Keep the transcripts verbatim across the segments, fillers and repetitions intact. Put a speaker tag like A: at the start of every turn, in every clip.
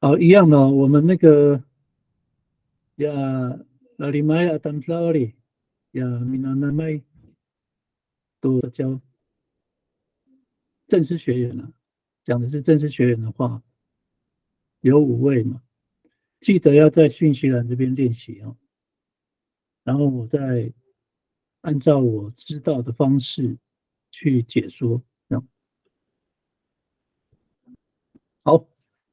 A: 好，一样的、哦，我们那个呀，拉里麦亚丹拉里呀，米纳那麦都教正式学员了、讲的是正式学员的话，有五位嘛，记得要在讯息栏这边练习哦。然后我再按照我知道的方式去解说，这样好。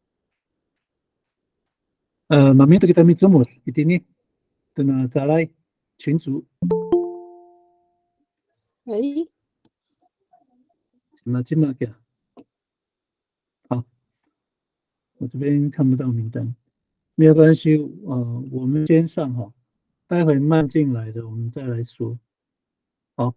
A: 呃，妈咪这个咱们周末一定呢，等下再来群组，
B: 喂，
A: 那今嘛给好，我这边看不到名单，没有关系，呃，我们先上哈，待会慢进来的我们再来说。好，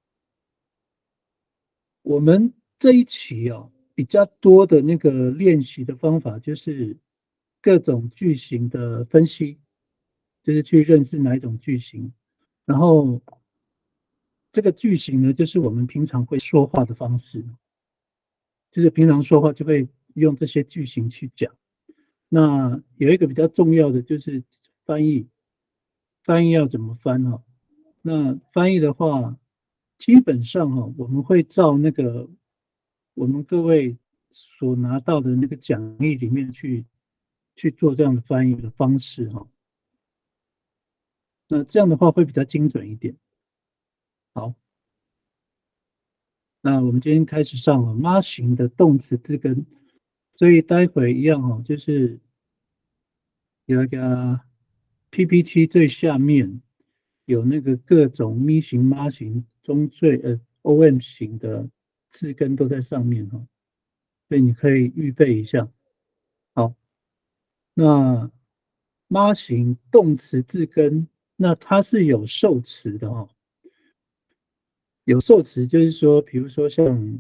A: 我们这一期啊比较多的那个练习的方法就是各种句型的分析，就是去认识哪一种句型，然后这个句型呢，就是我们平常会说话的方式，就是平常说话就会用这些句型去讲。那有一个比较重要的就是翻译，翻译要怎么翻哈？那翻译的话，基本上哈，我们会照那个我们各位所拿到的那个讲义里面去去做这样的翻译的方式哈。那这样的话会比较精准一点。好，那我们今天开始上了妈型的动词字根，所以待会一样哈，就是有一个 P P T 最下面有那个各种咪型、妈型、中缀呃 O M 型的字根都在上面哈，所以你可以预备一下。好，那妈型动词字根，那它是有受词的哈，有受词就是说，比如说像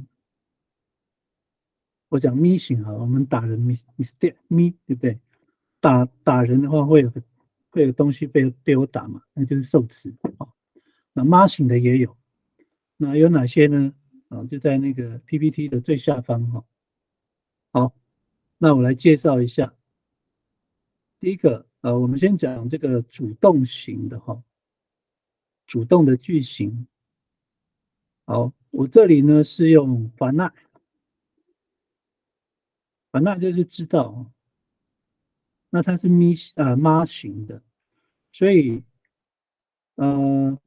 A: 我讲咪型哈，我们打人 mis mistake 咪对不对？打打人的话会有个会有东西被被我打嘛，那就是受词啊。那妈型的也有，那有哪些呢？啊，就在那个 P P T 的最下方哈。好，那我来介绍一下。第一个，呃，我们先讲这个主动型的哈，主动的句型。好，我这里呢是用凡纳，凡纳就是知道，那它是咪啊妈型的，所以呃。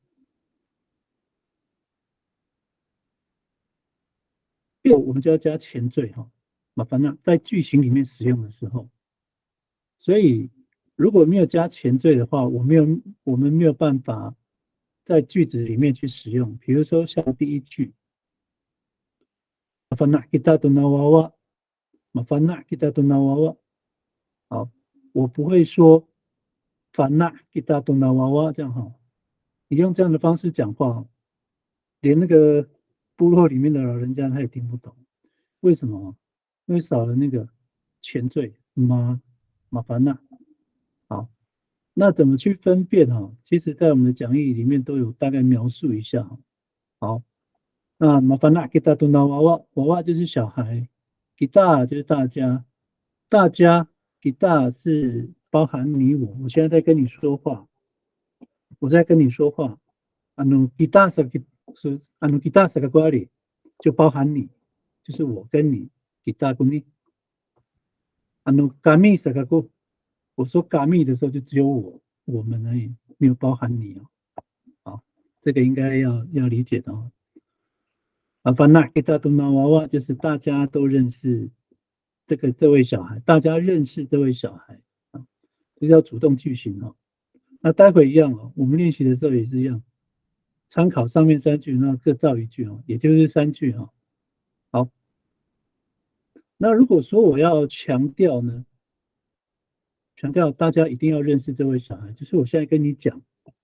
A: 就我们就要加前缀哈，麻烦那在句型里面使用的时候，所以如果没有加前缀的话，我没有我们没有办法在句子里面去使用。比如说像第一句，麻烦那 kita tunawawa， 麻烦那 kita tunawawa， 好，我不会说烦那 kita tunawawa 这样哈，你用这样的方式讲话，连那个部落里面的老人家他也听不懂。为什么？因为少了那个前缀麻麻烦呐。好，那怎么去分辨哈？其实，在我们的讲义里面都有大概描述一下。好，那麻烦呐，给大东那娃娃，娃娃就是小孩，给大就是大家，大家给大是包含你我。我现在在跟你说话，我在跟你说话。啊，努给大是给是啊，努给大是个瓜里，就包含你，就是我跟你给大跟你。啊，努嘎密是个过，我说嘎密的时候就只有我我们而已，没有包含你哦。好，这个应该要要理解的哦。啊，凡那给大东那娃娃就是大家都认识这个这位小孩，大家认识这位小孩啊，这叫主动句型哦。那待会一样哦，我们练习的时候也是一样，参考上面三句，那各造一句哦，也就是三句哈。好，那如果说我要强调呢，强调大家一定要认识这位小孩，就是我现在跟你讲，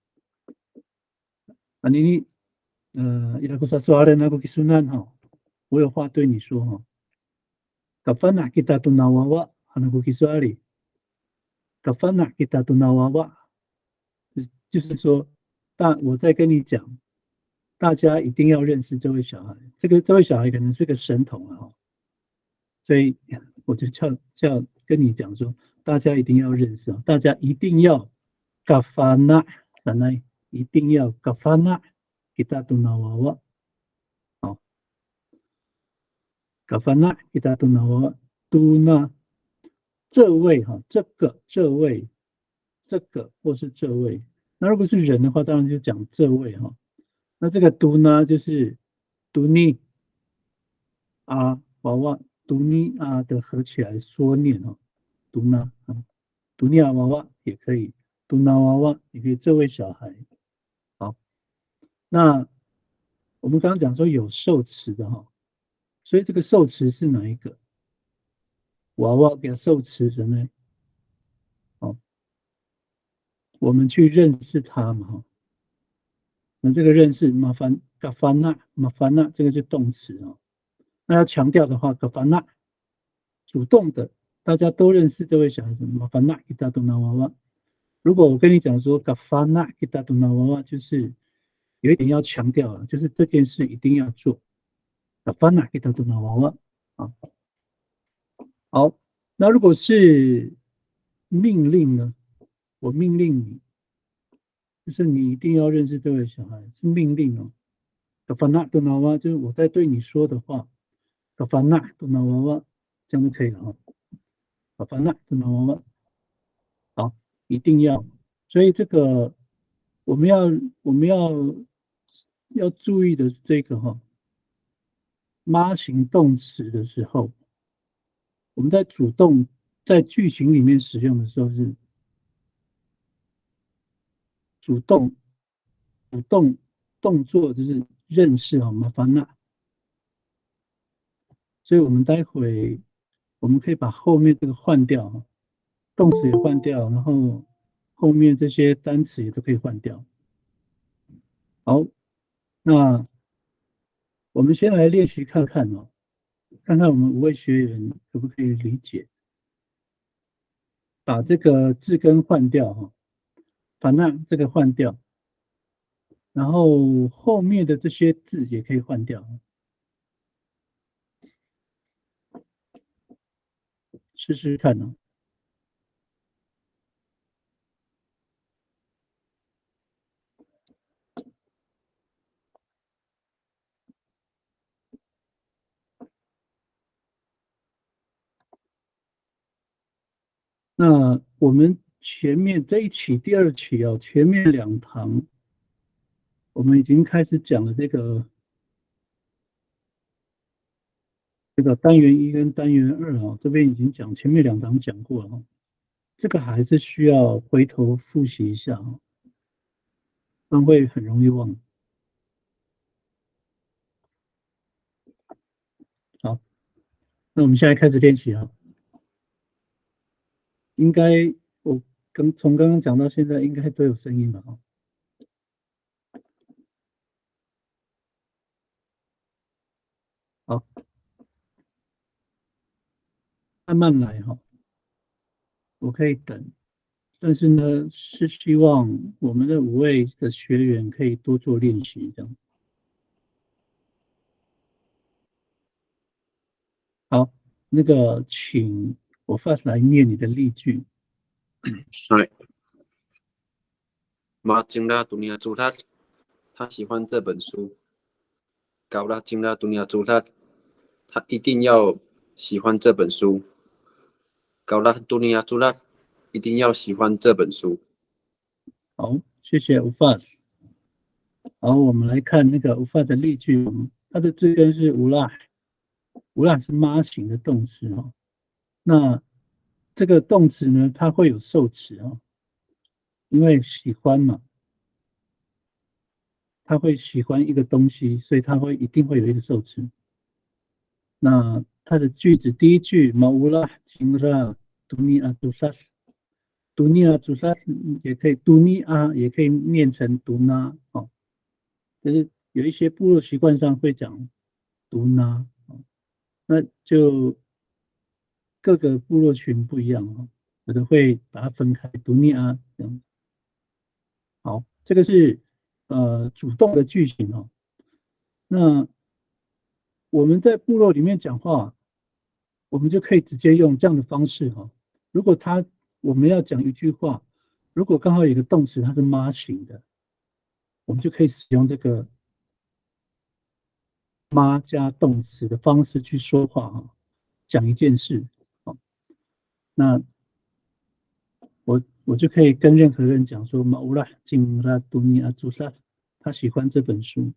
A: 啊，你你呃，伊拉库萨苏阿勒那个基苏南哈，我有话对你说哈。卡凡纳吉达杜纳娃娃，哈那个基苏阿里，卡凡纳吉达杜纳娃娃，就是说，大我在跟你讲，大家一定要认识这位小孩。这个这位小孩可能是个神童啊，所以我就叫叫跟你讲说，大家一定要认识啊，大家一定要嘎发那，来一定要嘎发那，给大都拿娃娃，好，嘎发那给大都拿娃娃，都那这位哈，这个这位，这个或是这位，那如果是人的话，当然就讲这位哈。那这个都呢，就是都尼啊娃娃，都尼啊的合起来说念哈，都呢啊，都尼啊娃娃也可以，都那娃娃也可以，这位小孩。好，那我们刚刚讲说有受词的哈，所以这个受词是哪一个？娃娃给受词的呢？好，我们去认识它嘛哈。那这个认识麻烦嘎发那麻烦那这个是动词哦。那要强调的话，嘎发那主动的，大家都认识这位小孩子麻烦那给大都拿娃娃。如果我跟你讲说嘎发那给大都拿娃娃，就是有一点要强调了，就是这件事一定要做。嘎发那给大都拿娃娃啊。好，那如果是命令呢？我命令你，就是你一定要认识这位小孩，是命令哦。嘎发那都拿娃娃，就是我在对你说的话。嘎发那都拿娃娃，这样就可以了哈。嘎发那都拿娃娃，好，一定要。所以这个我们要我们要要注意的是这个哈，妈型动词的时候，我们在主动在句型里面使用的时候是主动主动动作，就是认识哈麻烦那。所以我们待会我们可以把后面这个换掉哈，动词也换掉，然后后面这些单词也都可以换掉。好，那我们先来练习看看哦，看看我们五位学员可不可以理解，把这个字根换掉哈，把那这个换掉，然后后面的这些字也可以换掉，试试看哦。那我们前面这一期、第二期哦，前面两堂我们已经开始讲了这个这个单元一跟单元二哦，这边已经讲，前面两堂讲过了哦，这个还是需要回头复习一下哦，不然会很容易忘。好，那我们现在开始练习啊。应该我刚从刚刚讲到现在，应该都有声音了哈。好，慢慢来哈，我可以等，但是呢，是希望我们的五位的学员可以多做练习，这样。好，那个请我发来念你的例句。
B: はい。马金拉杜尼亚朱他，他喜欢这本书。高拉金拉杜尼亚朱他，他一定要喜欢这本书。高拉杜尼亚朱他，一定要喜欢这本书。
A: 好，谢谢吴发。好，我们来看那个吴发的例句，它的字根是乌拉，乌拉是妈型的动词哦。那这个动词呢，它会有受词哦，因为喜欢嘛，他会喜欢一个东西，所以他会一定会有一个受词。那它的句子第一句 Maulah Cinra Dunia Tusas Dunia Tusas 也可以 Dunia 也可以念成 Duna 哦，就是有一些部落习惯上会讲 Duna 哦，那就各个部落群不一样哦，有的会把它分开 Dunia 这样。好，这个是呃主动的句型哦。那我们在部落里面讲话，我们就可以直接用这样的方式哈， 如果它我们要讲一句话，如果刚好有一个动词它是妈型的，我们就可以使用这个妈加动词的方式去说话哈，讲一件事。那我我就可以跟任何人讲说，马乌拉金拉杜尼阿朱萨，他喜欢这本书。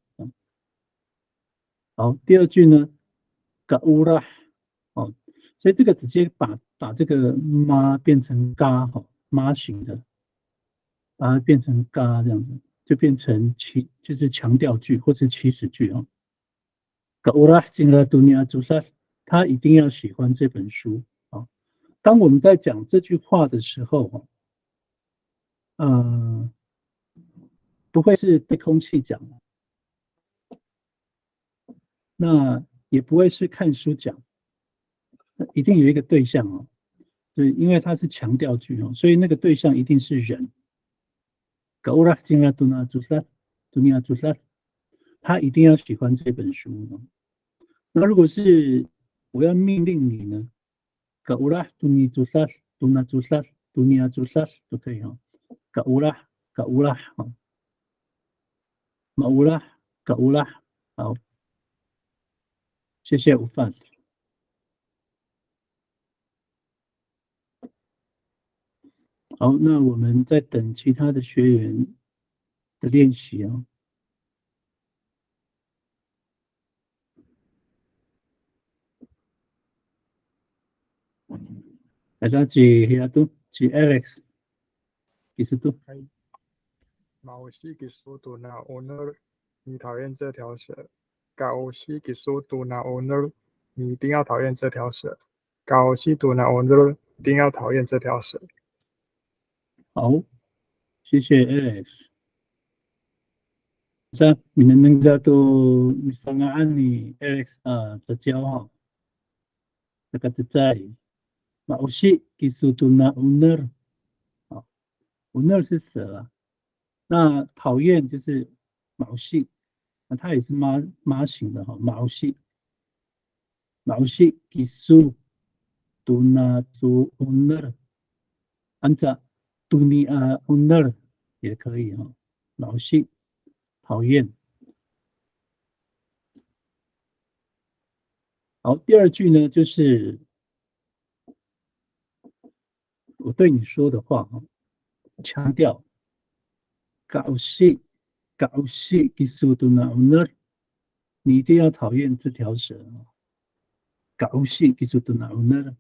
A: 好，第二句呢，嘎乌拉，哦，所以这个直接把把这个妈变成嘎哈，妈型的，把它变成嘎这样子，就变成起就是强调句或者祈使句啊。嘎乌拉金拉杜尼阿朱萨，他一定要喜欢这本书啊。当我们在讲这句话的时候，呃，不会是对空气讲的。那也不会是看书讲，一定有一个对象哦。对，因为它是强调句哦，所以那个对象一定是人。他一定要喜欢这本书哦。那如果是我要命令你呢，都可以哈。嘎乌拉，嘎乌拉，好，马乌拉，嘎乌拉，好。谢谢午饭。好，那我们在等其他的学员的练习哦。大家是黑都是 Alex， 其实都。
C: 毛西给苏杜那 owner， 你讨厌这条蛇。高西给苏杜那 owner， 你一定要讨厌这条蛇。高西杜那 owner， 一定要讨厌这条蛇。
A: 好，谢谢 Alex。在你们那个都你上个案例 Alex 啊的教哈，这个在毛西给苏杜那 owner， 啊 ，owner 是蛇啊，那讨厌就是毛细，那它也是妈妈型的哈，毛细，毛细给苏杜那杜 owner， 按照杜尼啊 owner 也可以哈，毛细。讨厌。好，第二句呢，就是我对你说的话哈，强调搞戏搞戏的速度呢，你一定要讨厌这条蛇。搞戏的速度呢，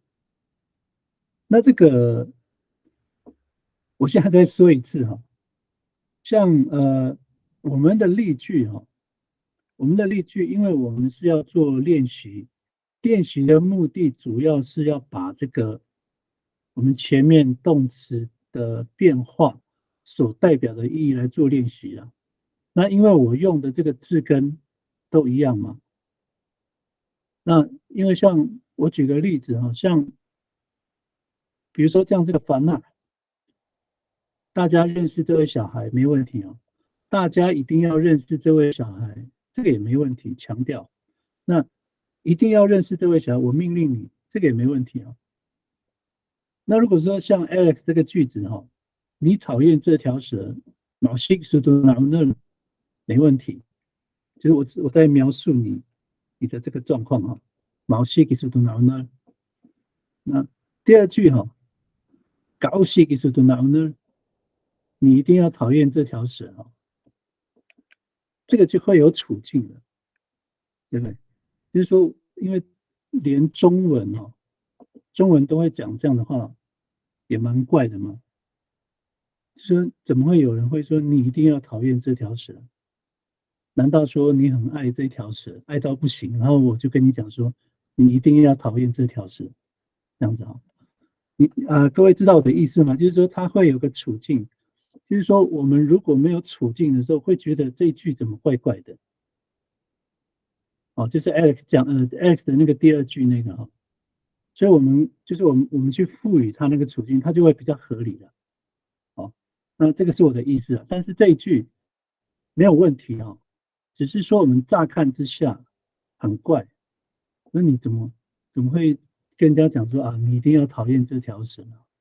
A: 那这个我现在再说一次哈，像呃我们的例句哈。我们的例句，因为我们是要做练习，练习的目的主要是要把这个我们前面动词的变化所代表的意义来做练习啊。那因为我用的这个字根都一样嘛，那因为像我举个例子哈，像比如说像这个凡纳，大家认识这位小孩没问题啊，大家一定要认识这位小孩。这个也没问题，强调，那一定要认识这位小孩，我命令你，这个也没问题啊。那如果说像 Alex 这个句子哈，你讨厌这条蛇，毛细速度哪那没问题，就是我我在描述你你的这个状况哈，毛细速度哪那。那第二句哈，高细速度哪那，你一定要讨厌这条蛇哈。这个就会有处境了，对不对？就是说，因为连中文哦，中文都会讲这样的话，也蛮怪的嘛。说怎么会有人会说你一定要讨厌这条蛇？难道说你很爱这条蛇，爱到不行，然后我就跟你讲说，你一定要讨厌这条蛇，这样子哈？你啊、呃，各位知道我的意思吗？就是说，它会有个处境。就是说，我们如果没有处境的时候，会觉得这一句怎么怪怪的？哦，就是 Alex 讲，呃 ，Alex 的那个第二句那个哈，所以我们就是我们我们去赋予他那个处境，它就会比较合理了。哦，那这个是我的意思啊。但是这一句没有问题哈，只是说我们乍看之下很怪，那你怎么怎么会跟人家讲说啊，你一定要讨厌这条蛇呢？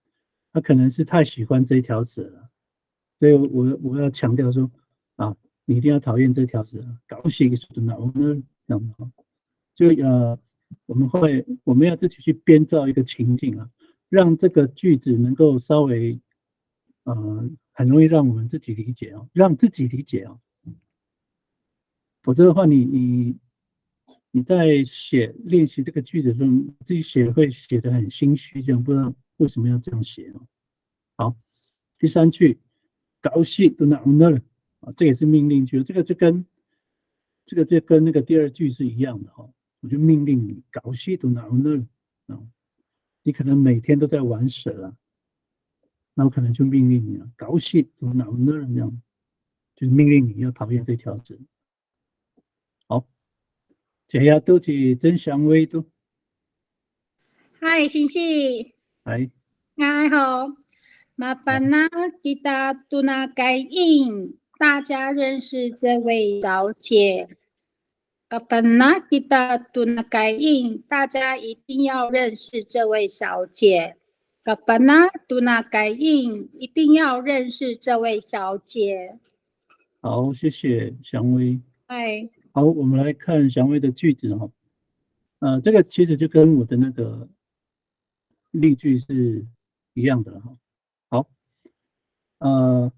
A: 他可能是太喜欢这条蛇了，所以我我要强调说啊，你一定要讨厌这条蛇，搞死一个什么我们这样的，就呃我们会我们要自己去编造一个情境啊，让这个句子能够稍微呃很容易让我们自己理解哦，让自己理解哦，否则的话你你你在写练习这个句子的时候，自己写会写得很心虚，这样不知道为什么要这样写哦。好，第三句，高兴都拿 honor 啊，这也是命令句，这个就跟这个就跟那个第二句是一样的哈、哦。我就命令你高兴都拿 honor 啊，你可能每天都在玩蛇啊，那我可能就命令你了，高兴都拿 honor 这样，就是命令你要讨厌这条蛇。好，这下都是真相威度。
D: 嗨，星星，
A: 来，
D: 嗨好，麻烦呢，kita tuna kain，大家认识这位小姐。Kapana kita tuna kain，大家一定要认识这位小姐。Kapana tuna kain，一定要认识这位小姐。
A: 好，谢谢祥威。
D: 嗨，
A: 好，我们来看祥威的句子哈、哦。呃，这个其实就跟我的那个例句是一样的哈。好，呃，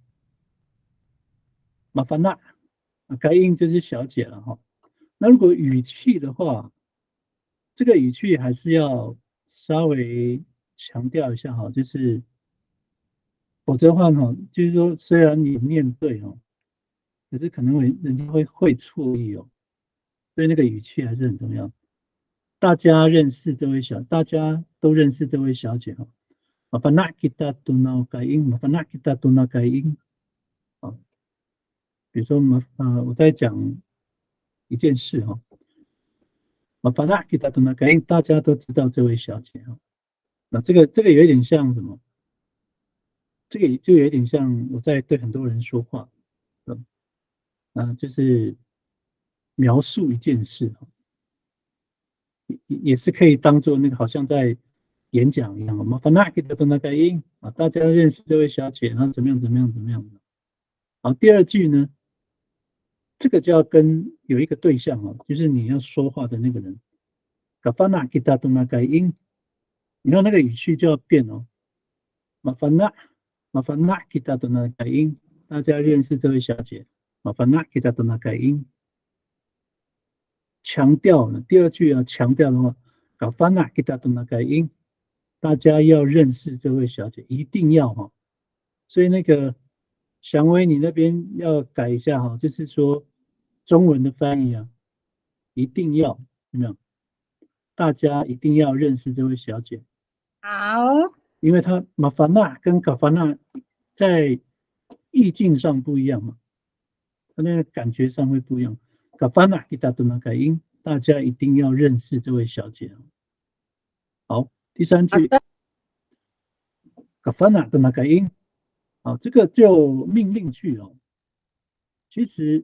A: 麻烦那该应就是小姐了哈。那如果语气的话，这个语气还是要稍微强调一下哈，就是否则的话哈，就是说虽然你念对哦，可是可能会人家会会错意哦，所以那个语气还是很重要。大家认识这位小，大家都认识这位小姐哈。Mafana kita tunau kain, mafana kita tunau kain。啊，比如说嘛，呃，我在讲一件事哈。Mafana kita tunau kain，大家都知道这位小姐哈。那这个这个有一点像什么？这个就有一点像我在对很多人说话，嗯，啊，就是描述一件事哈。也也是可以当做那个好像在演讲一样，我们反那给的那个音啊，大家认识这位小姐，然后怎么样怎么样怎么样的。好，第二句呢，这个就要跟有一个对象哦，就是你要说话的那个人，搞反那给的那个音，你看那个语气就要变哦，麻烦那麻烦那给的那个音，大家认识这位小姐，麻烦那给的那个音。强调呢，第二句要强调的话，搞翻那给他的那个音，大家要认识这位小姐，一定要哈。所以那个祥威，你那边要改一下哈，就是说中文的翻译啊，一定要有没有？大家一定要认识这位小姐。
D: 好，
A: 因为他马凡纳跟搞翻那在意境上不一样嘛，他那个感觉上会不一样。搞翻那给他的那个音，大家一定要认识这位小姐。好，第三句，搞翻那的那个音，好，这个就命令句哦。其实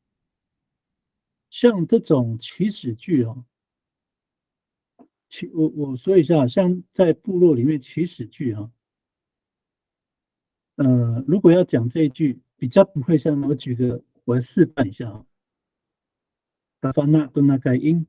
A: 像这种祈使句哦，其我我说一下，像在部落里面祈使句啊，呃，如果要讲这一句，比较不会像我举个，我来示范一下啊。搞翻那的那个音。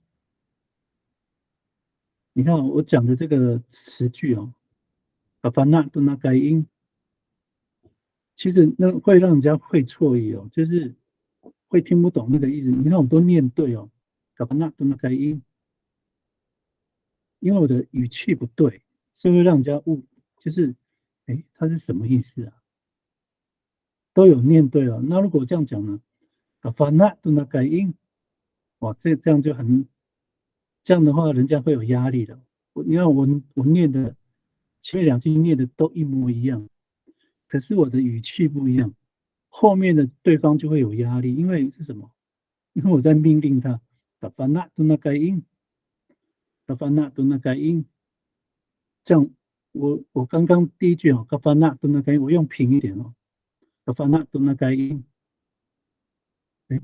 A: 你看我讲的这个词句哦，搞翻那的那个音，其实那会让人家会错意哦，就是会听不懂那个意思。你看我都念对哦，搞翻那的那个音，因为我的语气不对，所以会让人家误，就是哎，它是什么意思啊？都有念对哦。那如果这样讲呢，搞翻那的那个音，哇，这这样就很。这样的话，人家会有压力的。我你看我我念的前面两句念的都一模一样，可是我的语气不一样，后面的对方就会有压力，因为是什么？因为我在命令他，打翻那都那个音，打翻那都那个音。这样，我我刚刚第一句哦，打翻那都那个音，我用平一点哦，打翻那都那个音，哎，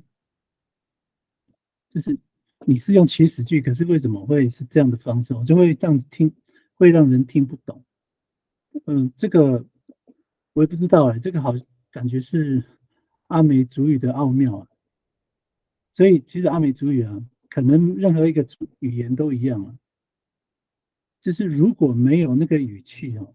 A: 就是。你是用祈使句，可是为什么会是这样的方式？我就会让听，会让人听不懂。 嗯，这个我也不知道哎，这个好感觉是阿美族语的奥妙啊。所以其实阿美族语啊，可能任何一个语言都一样啊，就是如果没有那个语气哦，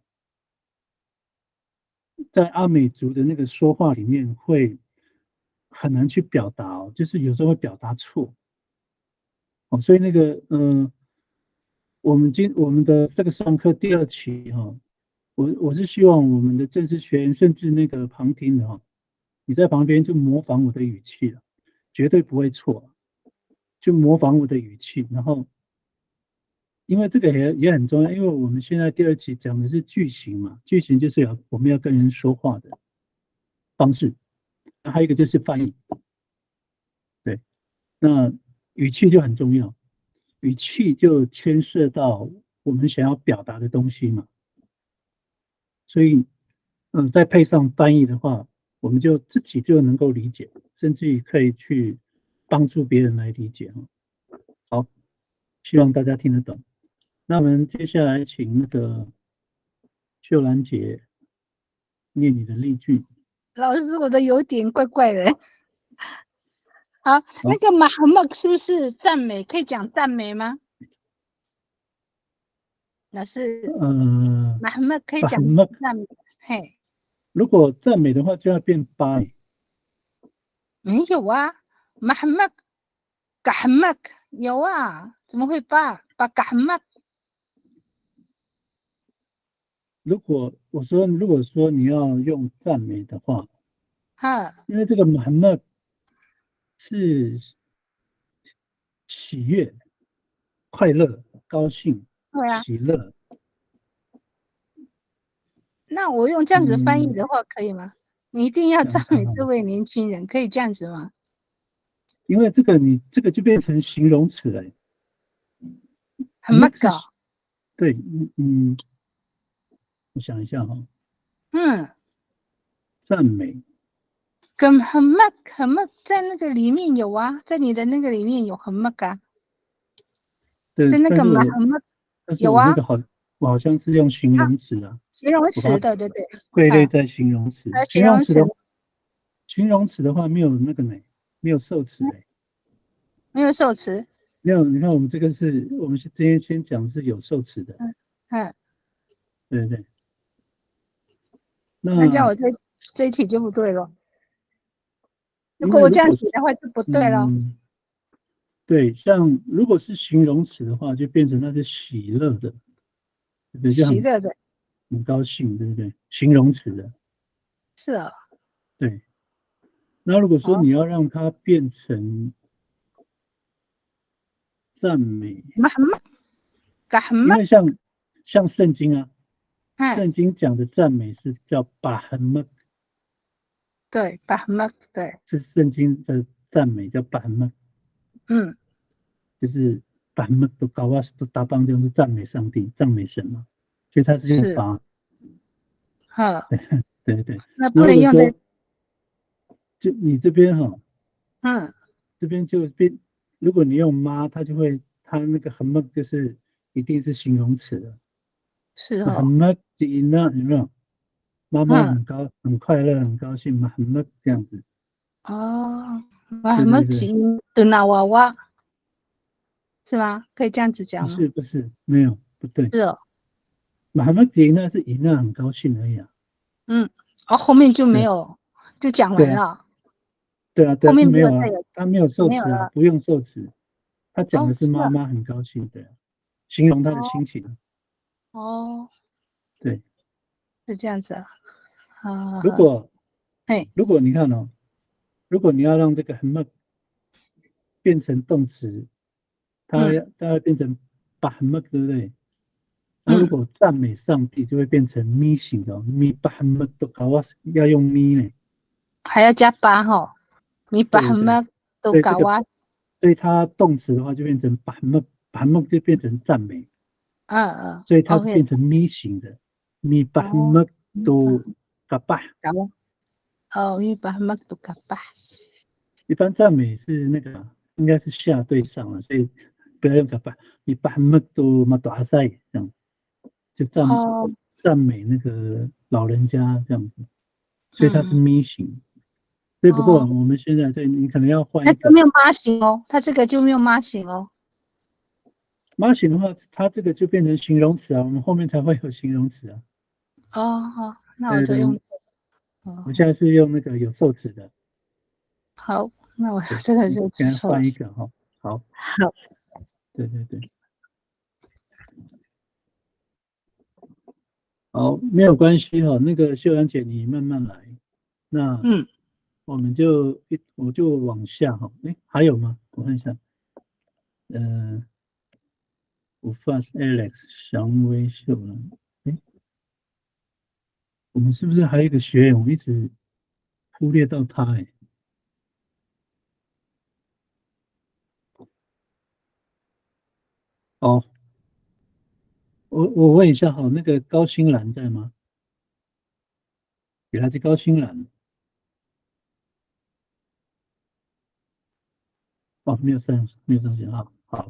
A: 在阿美族的那个说话里面会很难去表达哦，就是有时候会表达错。哦，所以那个嗯、呃，我们今我们的这个上课第二期哈、哦，我我是希望我们的正式学员，甚至那个旁听的哈、哦，你在旁边就模仿我的语气了，绝对不会错，就模仿我的语气，然后因为这个也也很重要，因为我们现在第二期讲的是句型嘛，句型就是要我们要跟人说话的方式，还有一个就是翻译，对，那语气就很重要，语气就牵涉到我们想要表达的东西嘛，所以，嗯、呃，再配上翻译的话，我们就自己就能够理解，甚至于可以去帮助别人来理解哈。好，希望大家听得懂。那我们接下来请那个秀兰姐念你的例句。
E: 老师，我的有点怪怪的。好，
A: 好
E: 那个马哈默是不是赞美？可以讲赞美吗？老师，
A: 呃，
E: 马哈默可以讲
A: Bahmak
E: 赞美？嘿，
A: 如果赞美的话，就要变巴。
E: 没有啊，马哈默，嘎哈默有啊，怎么会巴？巴嘎哈默？
A: 如果我说，如果说你要用赞美的话，
E: 哈，
A: 因为这个 Muhammad 是喜悦、快乐、高兴、
E: 对啊。
A: 喜乐。
E: 那我用这样子翻译
A: 嗯
E: 的话，可以吗？你一定要
A: 想
E: 赞
A: 看看
E: 美这位年轻人，可以这样子吗？
A: 因为这个你这个就变成形容词了。
E: 很么搞？
A: 对，嗯嗯，我想一下哈、哦，
E: 嗯，
A: 赞美
E: 跟很么很么在那个里面有啊，在你的那个里面有很么噶，
A: 对，
E: 在那个
A: 但是我
E: 马很么
A: 但是
E: 有啊
A: 我那个好，我好像是用形容词啊，
E: 形容
A: 我把
E: 词，
A: 它
E: 对对对，
A: 归类
E: 啊
A: 在形容词。
E: 呃
A: 形
E: 形容词
A: 容词的形容词的话没有那个呢，没有受词哎。
E: 没有受词，
A: 没有，你看我们这个是我们今天先讲是有受词的，
E: 嗯，
A: 对对对。那
E: 那这样我这这一题就不对了。如
A: 因
E: 果我这样
A: 为如果是
E: 写的话就不对了。
A: 嗯，对，像如果是形容词的话，就变成那是喜乐的，对不对？就很
E: 喜乐的，
A: 很高兴，对不对？形容词的，
E: 是哦，
A: 对。那如果说
E: 好
A: 你要让它变成赞美，
E: 马很么，嘎很么，
A: 因为像像圣经啊，
E: 嗯，
A: 圣经讲的赞美是叫巴很默，
E: 对，把很么，对，
A: 是圣经的赞美叫巴很默，
E: 嗯，
A: 就是巴很默都高啊都搭帮就是赞美上帝、赞美神嘛，所以它是用
E: 是
A: 巴，
E: 好，
A: 对对对。
E: 那不
A: 那如果
E: 能用在，
A: 说就你这边哈，
E: 嗯，
A: 这边就变，如果你用妈，它就会它那个很默就是一定是形容词的。
E: 是哦，
A: 很默就音呢，有没有？妈妈
E: 嗯，
A: 很高、很快乐、很高兴嘛，很默这样子。
E: 哦，马
A: 对
E: 很么
A: 对对，
E: 吉的那娃娃是吗？可以这样子讲
A: 不
E: 吗？
A: 是不是，没有不对。
E: 是哦，
A: 马默吉那是音呢，很高兴而已啊。
E: 嗯，哦，后面就没
A: 对
E: 有，就讲
A: 对啊
E: 完了，
A: 对啊对啊，
E: 后面
A: 就没有啊，
E: 没有再有，
A: 他没有受词啊，
E: 没有了，
A: 不用受词，他讲
E: 哦，
A: 的是
E: 是啊，
A: 妈妈很高兴的，形容他的
E: 哦
A: 心情。
E: 哦，
A: 对，
E: 是这样子啊，啊，
A: 如果
E: 嘿，
A: 如果你看哦，如果你要让这个很默变成动词，它
E: 嗯
A: 要它要变成把很默，对不对？那如
E: 嗯，
A: 果赞美上帝，就会变成咪型的，咪把很默都搞啊，要用咪呢。
E: 还要加八哈，你把
A: 对对
E: 什么都
A: 对，这个
E: 搞啊，
A: 所以它动词的话就变成把很默，把很默就变成赞美，
E: 嗯嗯
A: 所以它是
E: ，OK，
A: 变成咪型的，咪把很
E: 哦，
A: 默
E: 你
A: 都
E: 把
A: 搞吧。
E: 搞啊，哦，你把什么都搞吧，
A: 一般赞美是那个应该是下对上了，所以不要用搞吧，你把很默都嘛多阿塞这样，就赞
E: 哦，
A: 赞美那个老人家这样子，所以它是
E: 嗯
A: 咪 型。对，不过
E: 哦，
A: 我们现在对你可能要换一个
E: 它就没有妈型哦，它这个就没有妈型哦。
A: 妈型的话，它这个就变成形容词啊，我们后面才会有形容词啊。
E: 哦，好，那我
A: 对对，
E: 就用。
A: 我
E: 哦，
A: 们现在是用那个有受词的。
E: 好，那我
A: 对，
E: 这个就
A: 现在
E: 错了。
A: 换一个哈。好，
E: 好，
A: 对对对，好，没有关系哈。那个秀兰姐，你慢慢来。那
E: 嗯，
A: 我们就一我就往下哈。哎，还有吗？我看一下。呃，我发 Alex 祥威秀兰。哎，我们是不是还有一个学员？我一直忽略到他哎。哦，我我问一下哈，那个高新兰在吗？原来是高新兰。哦，没有上，没有上线啊。好，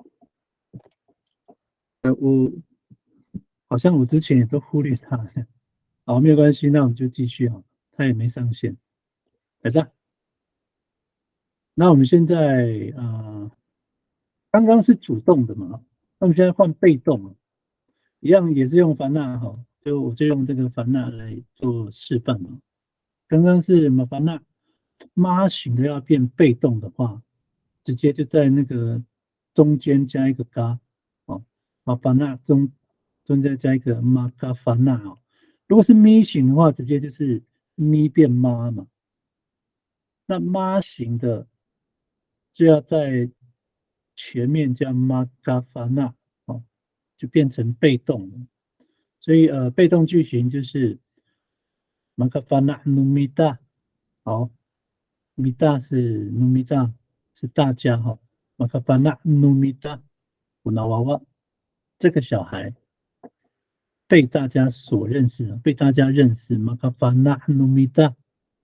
A: 呃，我好像我之前也都忽略他了。好，没有关系，那我们就继续哈。他也没上线，来着。那我们现在呃，刚刚是主动的嘛，那我们现在换被动了，一样也是用凡纳哈，就我就用这个凡纳来做示范嘛。刚刚是马凡纳，妈型的要变被动的话，直接就在那个中间加一个嘎哦，马凡纳中中间加一个马嘎凡纳哦。如果是咪型的话，直接就是咪变妈嘛。那妈型的就要在前面加马嘎凡纳哦，就变成被动了。所以呃，被动句型就是马嘎凡纳努米达，好。米大是努米大是大家哈，马卡巴纳努米大古纳娃娃这个小孩被大家所认识，被大家认识马卡巴纳努米大，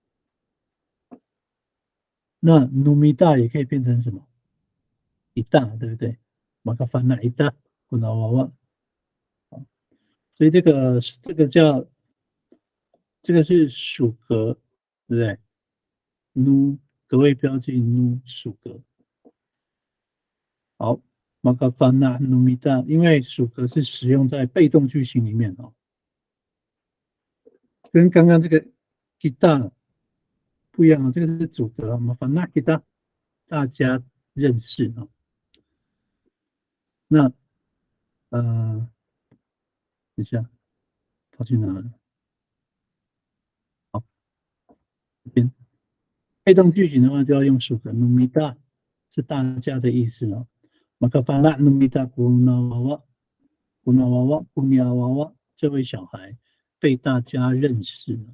A: 那努米大也可以变成什么？一大，对不对？马卡巴纳一大古纳娃娃，所以这个这个叫这个是属格，对不对？努格位标记努属格。好，马卡法纳努米达，因为属格是使用在被动句型里面哦，跟刚刚这个 guitar 不一样啊，这个是主格，马法纳 guitar 大家认识啊。那呃，等一下跑去哪了？好，这边被动句型的话就要用属格努米达，是大家的意思哦。马卡法纳努米达古纳娃娃，古纳娃娃，古尼亚娃娃，这位小孩被大家认识了。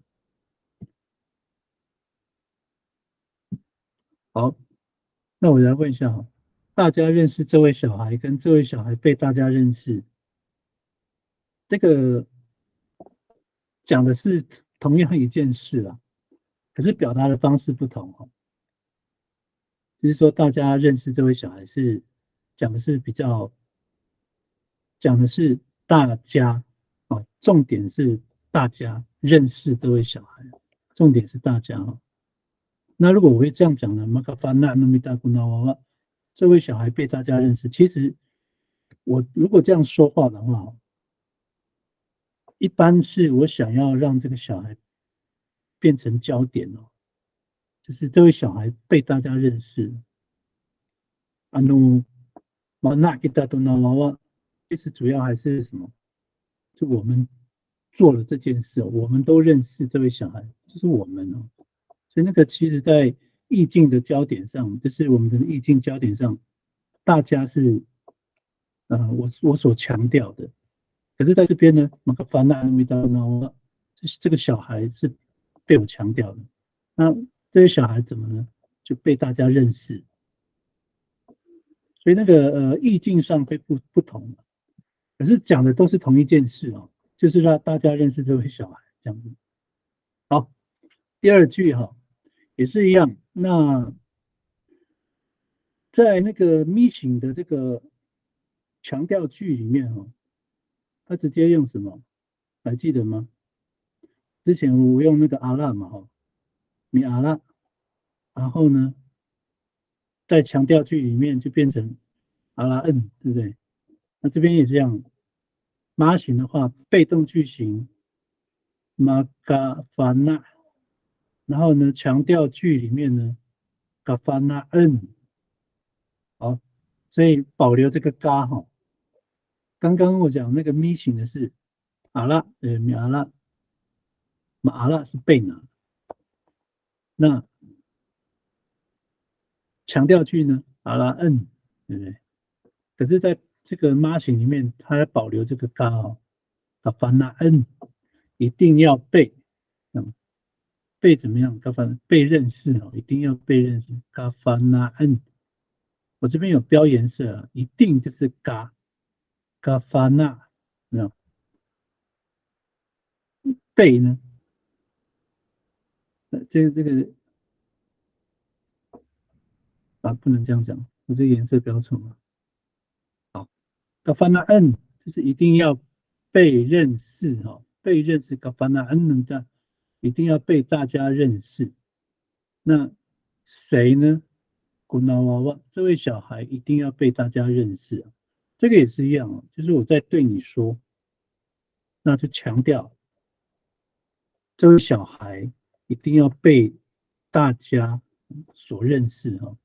A: 好，那我来问一下哈，大家认识这位小孩，跟这位小孩被大家认识，这个讲的是同样一件事啦，可是表达的方式不同哦。就是说，大家认识这位小孩是讲的是比较讲的是大家哦，重点是大家认识这位小孩，重点是大家哦。那如果我会这样讲呢？马卡法纳努米达古纳娃娃，这位小孩被大家认识。其实我如果这样说话的话，一般是我想要让这个小孩变成焦点哦，就是这位小孩被大家认识。啊努马纳吉达多纳娃娃，其实主要还是什么？就我们做了这件事，我们都认识这位小孩，就是我们哦。所以那个其实，在意境的焦点上，就是我们的意境焦点上，大家是呃，我我所强调的。可是在这边呢，马克法纳维达呢，就是这个小孩是被我强调的。那这些小孩怎么呢？就被大家认识，所以那个呃意境上会不不同，可是讲的都是同一件事哦，就是让大家认识这位小孩这样子。好，第二句哈、哦、也是一样。那在那个 mission 的这个强调句里面哦，他直接用什么？ 还记得吗？之前我用那个阿拉嘛，哈，米阿拉，然后呢，在强调句里面就变成阿拉恩，对不对？那这边也是这样，妈型的话，被动句型马嘎法纳，然后呢，强调句里面呢，嘎法纳恩，好，所以保留这个嘎哈。刚刚我讲那个咪型的是阿拉，呃，米阿拉，马阿拉是被拿，那强调句呢，阿拉恩，对不对？可是在这个妈型里面，它要保留这个嘎哦，嘎法纳恩，一定要被，嗯，被怎么样？嘎法被认识哦，一定要被认识。嘎法纳恩，我这边有标颜色啊，一定就是嘎，嘎法纳，没有？被呢？呃这个这个啊，不能这样讲，我这个颜色标错了。好，嘎法纳恩就是一定要被认识哈、哦，被认识。嘎法纳恩的一定要被大家认识。那谁呢？古纳娃娃这位小孩一定要被大家认识啊，这个也是一样哦，就是我在对你说，那就强调这位小孩一定要被大家所认识哈。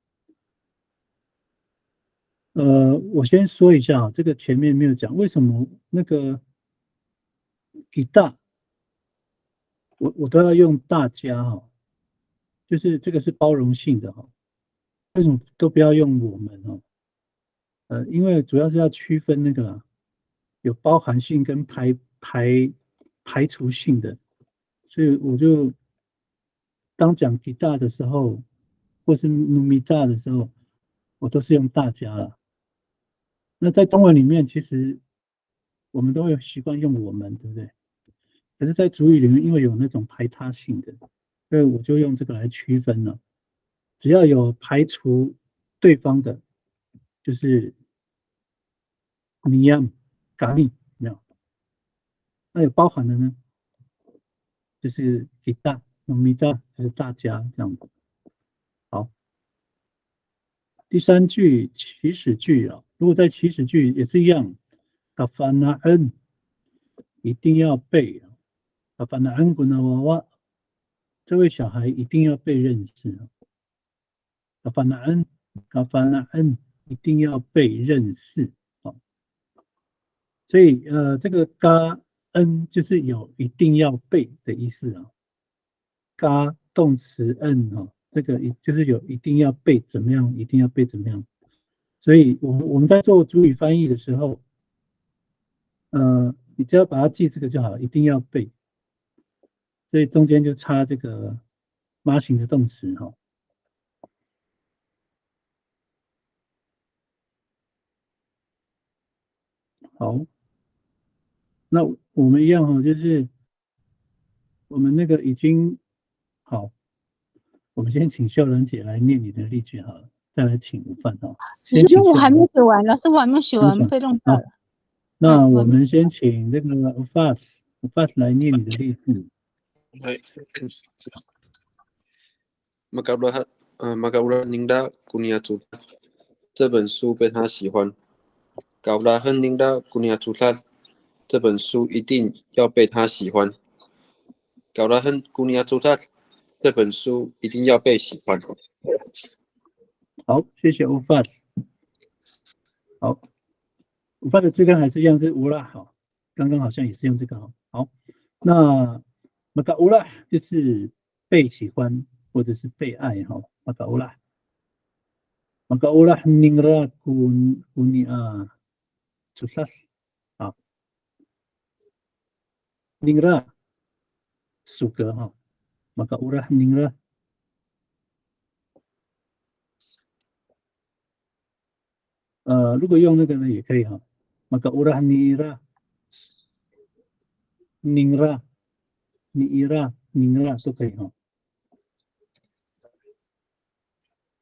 A: 呃，我先说一下啊，这个前面没有讲，为什么那个给大，我我都要用大家哈，就是这个是包容性的哈，为什么都不要用我们哦？呃，因为主要是要区分那个啦，有包含性跟排排排除性的，所以我就当讲吉大的时候，或是努米大的时候，我都是用大家了。那在中文里面，其实我们都会习惯用我们，对不对？可是，在主语里面，因为有那种排他性的，所以我就用这个来区分了。只要有排除对方的，就是你呀、咖喱，没有？那有包含的呢，就是给大、努米大，就是大家这样子。好，第三句祈使句啊，如果在祈使句也是一样，嘎法那恩一定要背啊，嘎法那恩古那娃娃，这位小孩一定要被认识啊，嘎法那恩，嘎法那恩一定要被认识啊。所以呃，这个嘎恩就是有一定要被的意思啊，嘎动词恩哈。这个就是有一定要被怎么样，一定要被怎么样，所以我们我们在做主语翻译的时候，呃，你只要把它记这个就好，一定要被，所以中间就插这个妈型的动词哈。好，那我们一样哈，就是我们那个已经好，我们先请秀兰姐来念你的例句好了。再来请午饭哈。
E: 其实我还没写完，老师我还没写完被动到了。
A: 那我们先请那个 Ufat Ufat 来念你的例句。
B: Makaulah Makaulah Ninda Kuniatul 这本书被他喜欢。Kaulahan Ninda Kuniatul 这本书一定要被他喜欢。Kaulahan Kuniatul 这本书一定要被喜欢。
A: 好，谢谢 Ufat。好，Ufat 的字根还是一样是乌拉好，刚刚好像也是用这个好。好，那 Makaulah 就是被喜欢或者是被爱哈 ，Makaulah。Makaulah Ningra kun kunia susah 好 ，Ningra 属格哈 ，Makaulah Ningra。呃，如果用那个呢也可以哈 ，Makaulah Nira Ningra Nira Ningra 都可以哈。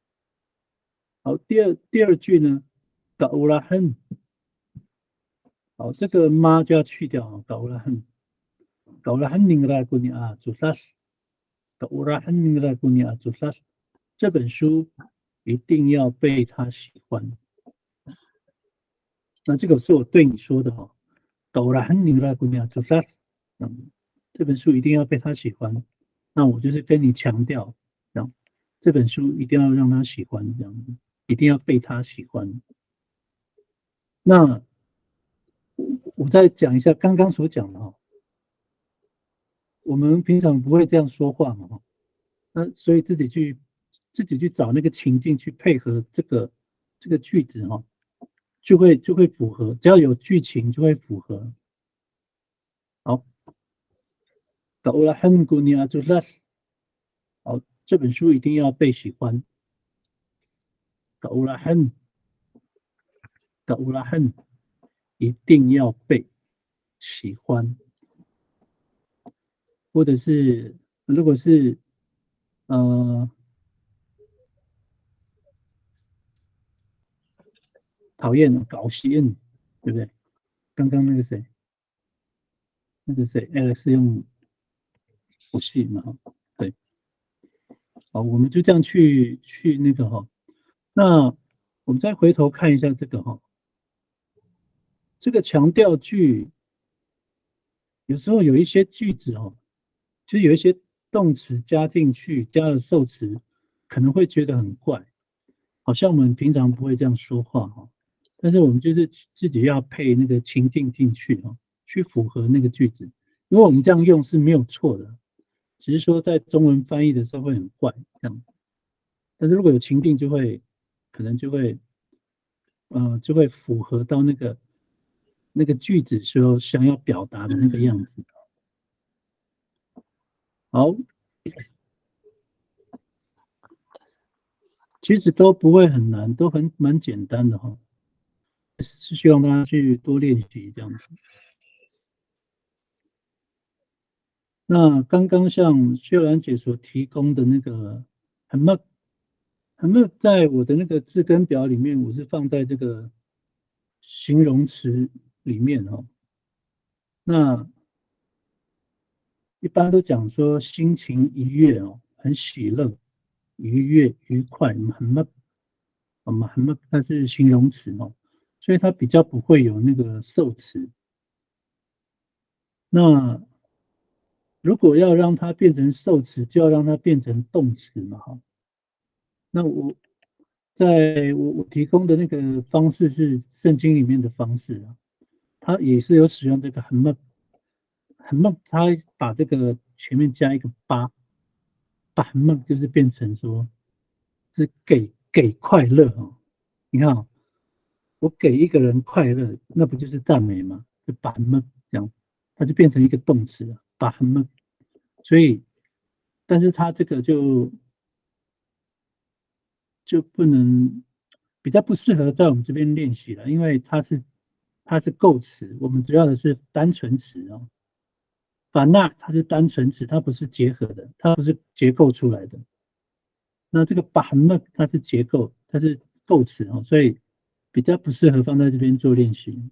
A: 好，第二第二句呢 ，Kaulahan 好，这个妈就要去掉啊，搞了很，搞了很宁拉古尼啊，祖萨斯，搞了很宁拉古尼啊，祖萨斯，这本书一定要被他喜欢。那这个是我对你说的哈，搞了很宁拉古尼啊，祖萨斯，嗯，这本书一定要被他喜欢。那我就是跟你强调，这样这本书一定要让他喜欢，这样一定要被他喜欢。那我再讲一下刚刚所讲的哈，我们平常不会这样说话嘛哈，那所以自己去自己去找那个情境去配合这个这个句子哈，就会就会符合，只要有剧情就会符合。好，搞了很古尼亚就是，好，这本书一定要被喜欢。搞了很，搞了很。一定要被喜欢，或者是如果是呃讨厌搞吸引，对不对？刚刚那个谁，那个谁 ，Alex 用不吸引嘛？对，好，我们就这样去去那个哈。那我们再回头看一下这个哈。这个强调句，有时候有一些句子哦，就是有一些动词加进去，加了受词，可能会觉得很怪，好像我们平常不会这样说话哈。但是我们就是自己要配那个情境进去哈，去符合那个句子，因为我们这样用是没有错的，只是说在中文翻译的时候会很怪这样。但是如果有情境，就会可能就会，呃，就会符合到那个。那个句子时候想要表达的那个样子。好，其实都不会很难，都很蛮简单的哈，是希望大家去多练习这样子。那刚刚像秀兰姐所提供的那个很慢，很慢，在我的那个字根表里面，我是放在这个形容词里面哈。那一般都讲说心情愉悦哦，很喜乐、愉悦、愉快，很慢，很慢，很慢，它是形容词哦，所以它比较不会有那个受词。那如果要让它变成受词，就要让它变成动词嘛哈。那我在我我提供的那个方式是圣经里面的方式啊，它也是有使用这个很慢。很梦，他把这个前面加一个八，把很梦就是变成说，是给给快乐哦。你看哦，我给一个人快乐，那不就是赞美吗？就把很梦这样，它就变成一个动词了，把很梦。所以，但是它这个就就不能比较不适合在我们这边练习了，因为它是它是构词，我们主要的是单纯词哦。法那它是单纯词，它不是结合的，它不是结构出来的。那这个把那它是结构，它是构词哦，所以比较不适合放在这边做练习。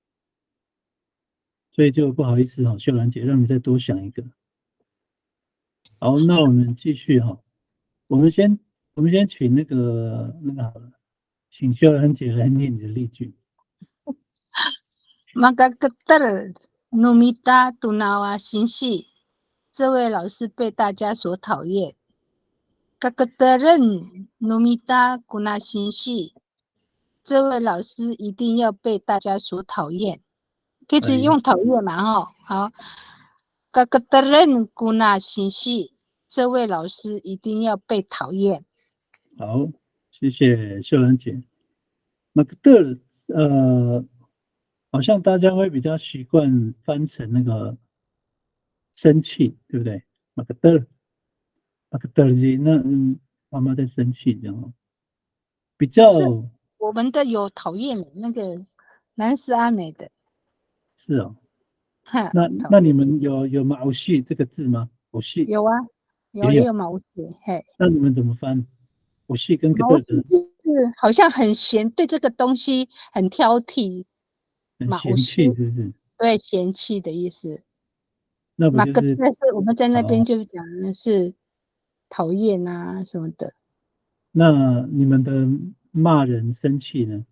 A: 所以就不好意思哈，秀兰姐，让你再多想一个。好，那我们继续哈，我们先我们先请那个那个好了，请秀兰姐来念你的例句。
E: Magagatar Numita Tunawa Shinshi， 这位老师被大家所讨厌。Gagataran Numita Guna Shinshi， 这位老师一定要被大家所讨厌。可以直接用讨厌嘛哈？好 ，Gagataran Guna Shinshi， 这位老师一定要被讨厌。
A: 好，谢谢秀兰姐。Magagatar 呃。好像大家会比较习惯翻成那个生气，对不对？马克德，马克德吉，那嗯，妈妈在生气，这样比较。
E: 我们的有讨厌的那个南斯阿美的。
A: 是哦。那那你们有有毛细这个字吗？毛细
E: 有啊，有也有毛细，嘿。
A: 那你们怎么翻？毛细跟格德
E: 就是好像很咸，对这个东西很挑剔。
A: 很
E: 马
A: 嫌弃是不是？
E: 对，嫌弃的意思。
A: 那不
E: 马格
A: 就是
E: 特是我们在那边
A: 哦
E: 就讲的是讨厌啊什么的。
A: 那你们的骂人生气呢？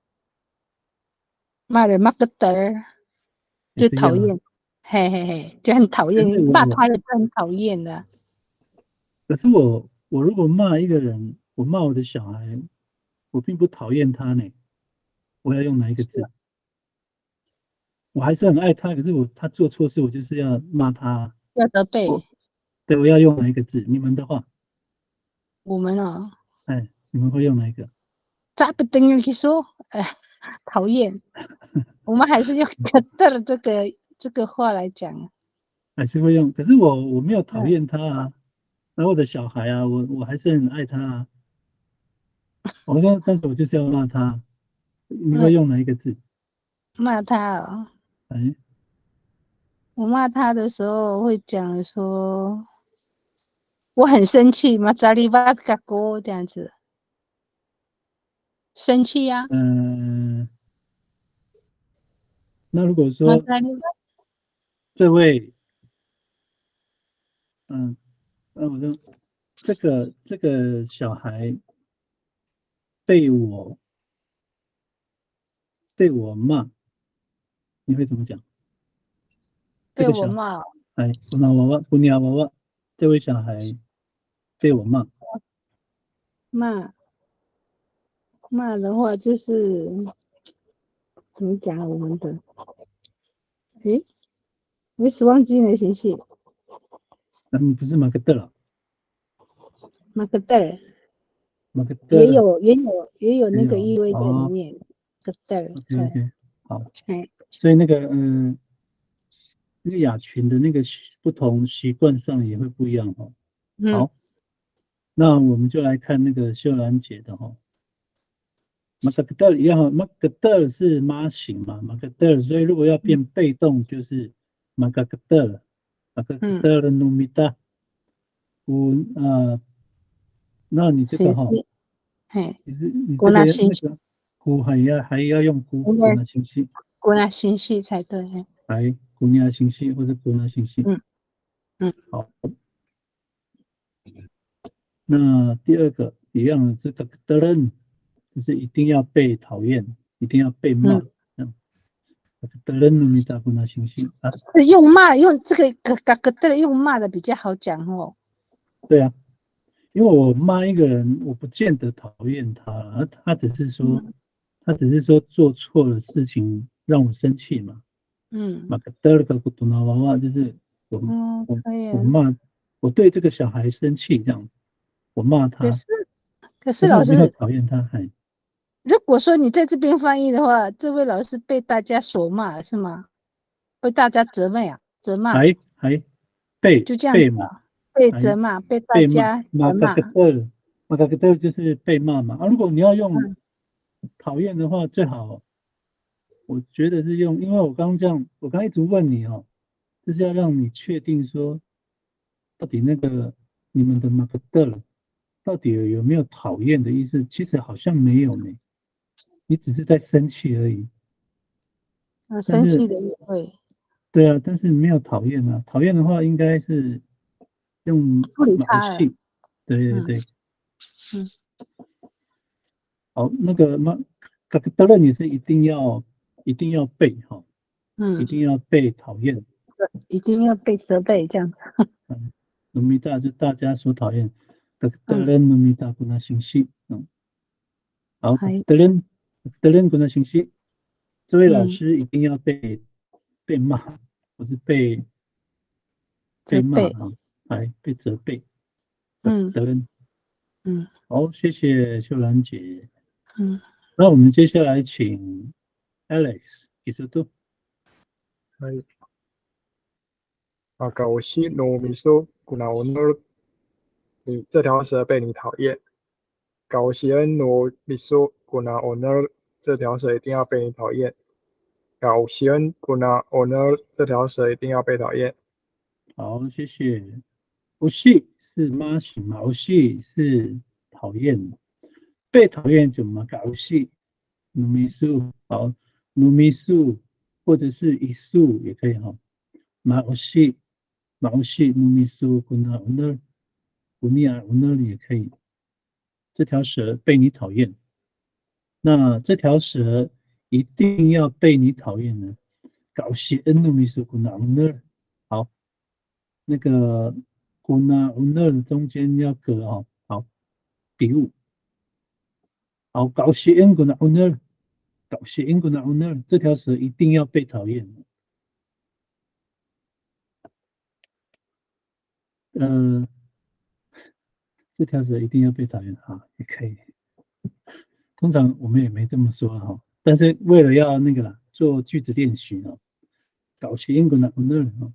E: 骂人马格德
A: 也一样啊。
E: 就是讨厌，嘿嘿嘿，就很讨厌
A: 可是，我
E: 骂他也是很讨厌的。
A: 可是我我如果骂一个人，我骂我的小孩，我并不讨厌他呢。我要用哪一个字？我还是很爱他，可是我他做错事，我就是要骂他。
E: 要责备
A: 我对，我要用哪一个字？你们的话，
E: 我们哦，
A: 哎，你们会用哪一个？
E: 咋不等于去说，哎，讨厌。我们还是用格德这个这个话来讲。
A: 还是会用？可是我我没有讨厌他啊，然后我的小孩啊，我我还是很爱他啊。我说，但是我就是要骂他。你会用哪一个字？
E: 骂他哦，
A: 哎，
E: 我骂他的时候会讲说，我很生气，马扎里巴嘎锅这样子，生气呀、啊。
A: 嗯、那如果
E: 马
A: 说
E: 扎里巴
A: 这位，嗯，那我说这个这个小孩被我被我骂，你会怎么讲？这
E: 被
A: 个小
E: 我骂，
A: 孩，布拿娃娃，布尼亚娃娃，这位小孩被我骂，
E: 骂骂的话就是怎么讲啊？我们的，诶，我是忘记了，谢谢。
A: 嗯，不是马克德了，
E: 马格德尔
A: 马克德
E: 也有也有也有那个
A: 也有
E: 意味在
A: 哦
E: 里面。格德尔，
A: ，OK
E: 对，
A: OK，好，
E: 哎，
A: 所以那个嗯，那个雅群的那个习不同习惯上也会不一样哦。
E: 嗯，
A: 好，那我们就来看那个秀兰姐的哈。马格德尔一样哈，马格德尔是妈型嘛，马格德尔，所以如果要变被动就是马格德尔，马格德尔努米达，我呃，那你这个哈，
E: 嘿，
A: 你是你这
E: 古
A: 个那
E: 纳信息，
A: 个古还要还要用古古纳信息，
E: 古纳信息才对。嘿
A: 来古纳信息或者古纳信息，
E: 嗯嗯，
A: 好。那第二个一样的，这个德人就是一定要被讨厌，一定要被骂。嗯，德人努米达古纳信息啊，
E: 是用骂用这个格格格德用骂的比较好讲哦。
A: 对啊，因为我骂一个人，我不见得讨厌他，他只是说，他只是说做错了事情让我生气嘛。
E: 嗯，
A: 马克德尔个古多纳娃娃就是我、
E: 嗯、
A: 我
E: 可以、啊、
A: 我骂，我对这个小孩生气这样，我骂他。
E: 可是可是老师，
A: 我没有讨厌他，还。
E: 如果说你在这边翻译的话，这位老师被大家所骂是吗？被大家责骂啊，责骂。
A: 还还被
E: 就这样
A: 被骂，
E: 被责骂，被大家责骂。
A: 马格德尔，马格德尔就是被骂嘛。啊，如果你要用讨厌的话，最好我觉得是用，因为我刚刚这样，我刚一直问你哦，就是要让你确定说，到底那个你们的马格德尔到底有没有讨厌的意思？其实好像没有呢，你只是在生气而已。
E: 啊，生气的也会。
A: 对啊，但是没有讨厌啊。讨厌的话，应该是用毛细。对对对。
E: 嗯。
A: 好，那个嘛，格格德勒你是一定要一定要背哈，
E: 嗯，
A: 一定要被讨厌，
E: 对，一定要被责备这样子。
A: 嗯，努米达就大家所讨厌，格格德勒努米达古纳信息，嗯，好，格德勒格德勒古纳信息，这位老师一定要被被骂，或是被被骂啊，还被责备，
E: 嗯，
A: 德勒，
E: 嗯，
A: 好，谢谢秀兰姐。
E: 嗯，
A: 那我们接下来请 Alex 提出度。
C: はい。赤押しのみそkuna honor， 你这条蛇被你讨厌。赤押しのみそkuna honor， 这条蛇一定要被你讨厌。赤押しkuna honor， 这条蛇一定要被讨厌。
A: 好，谢谢。不是是妈型嘛？不是是讨厌。被讨厌就嘛搞戏，努米数好， 努米数或者是一数也可以哈。马欧西马欧西努米数古纳乌那古尼亚乌那也可以。这条蛇被你讨厌，那这条蛇一定要被你讨厌呢。搞西恩努米数古纳乌那，好，那个古纳乌那中间要隔哦，好，笔误。好，搞西恩古纳乌那。搞西恩古纳乌那，这条蛇一定要被讨厌。呃，这条蛇一定要被讨厌啊，也可以。通常我们也没这么说哈，但是为了要那个啦，做句子练习哦，搞西恩古纳乌那哈。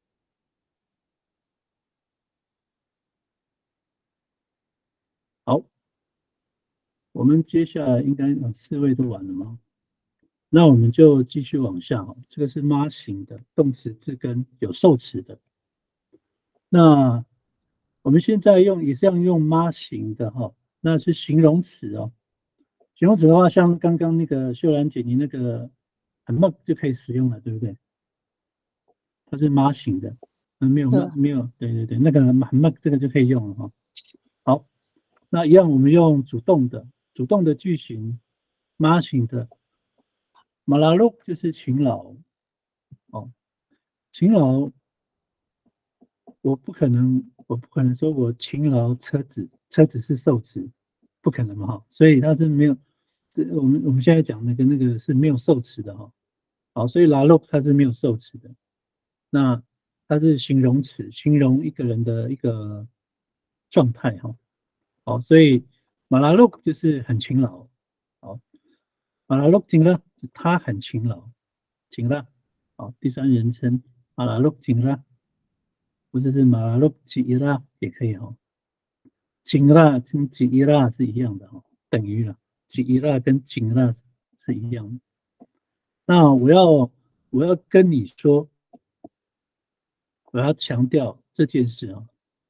A: 好，我们接下来应该有四位都完了吗？那我们就继续往下哈。这个是妈型的动词字根，有受词的。那我们现在用也是要用妈型的哈，那是形容词哦。形容词的话，像刚刚那个秀兰姐你那个很梦就可以使用了，对不对？它是妈型的，嗯，没有没有，对对对，那个很梦这个就可以用了哈。好，那一样我们用主动的，主动的句型，妈型的。马拉鲁就是勤劳，哦，勤劳，我不可能，我不可能说我勤劳车子，车子是受词，不可能嘛哈，所以它是没有，这我们我们现在讲那个那个是没有受词的哈，好，所以拉鲁它是没有受词的，那它是形容词，形容一个人的一个状态哈，好，所以马拉鲁就是很勤劳，好，马拉鲁勤了。他很勤劳，勤了，好，第三人称马拉鲁勤了，或者是马拉鲁吉伊拉也可以哈，勤了跟吉伊拉是一样的哈，等于了，吉伊拉跟勤了是一样的。那我要我要跟你说，我要强调这件事啊，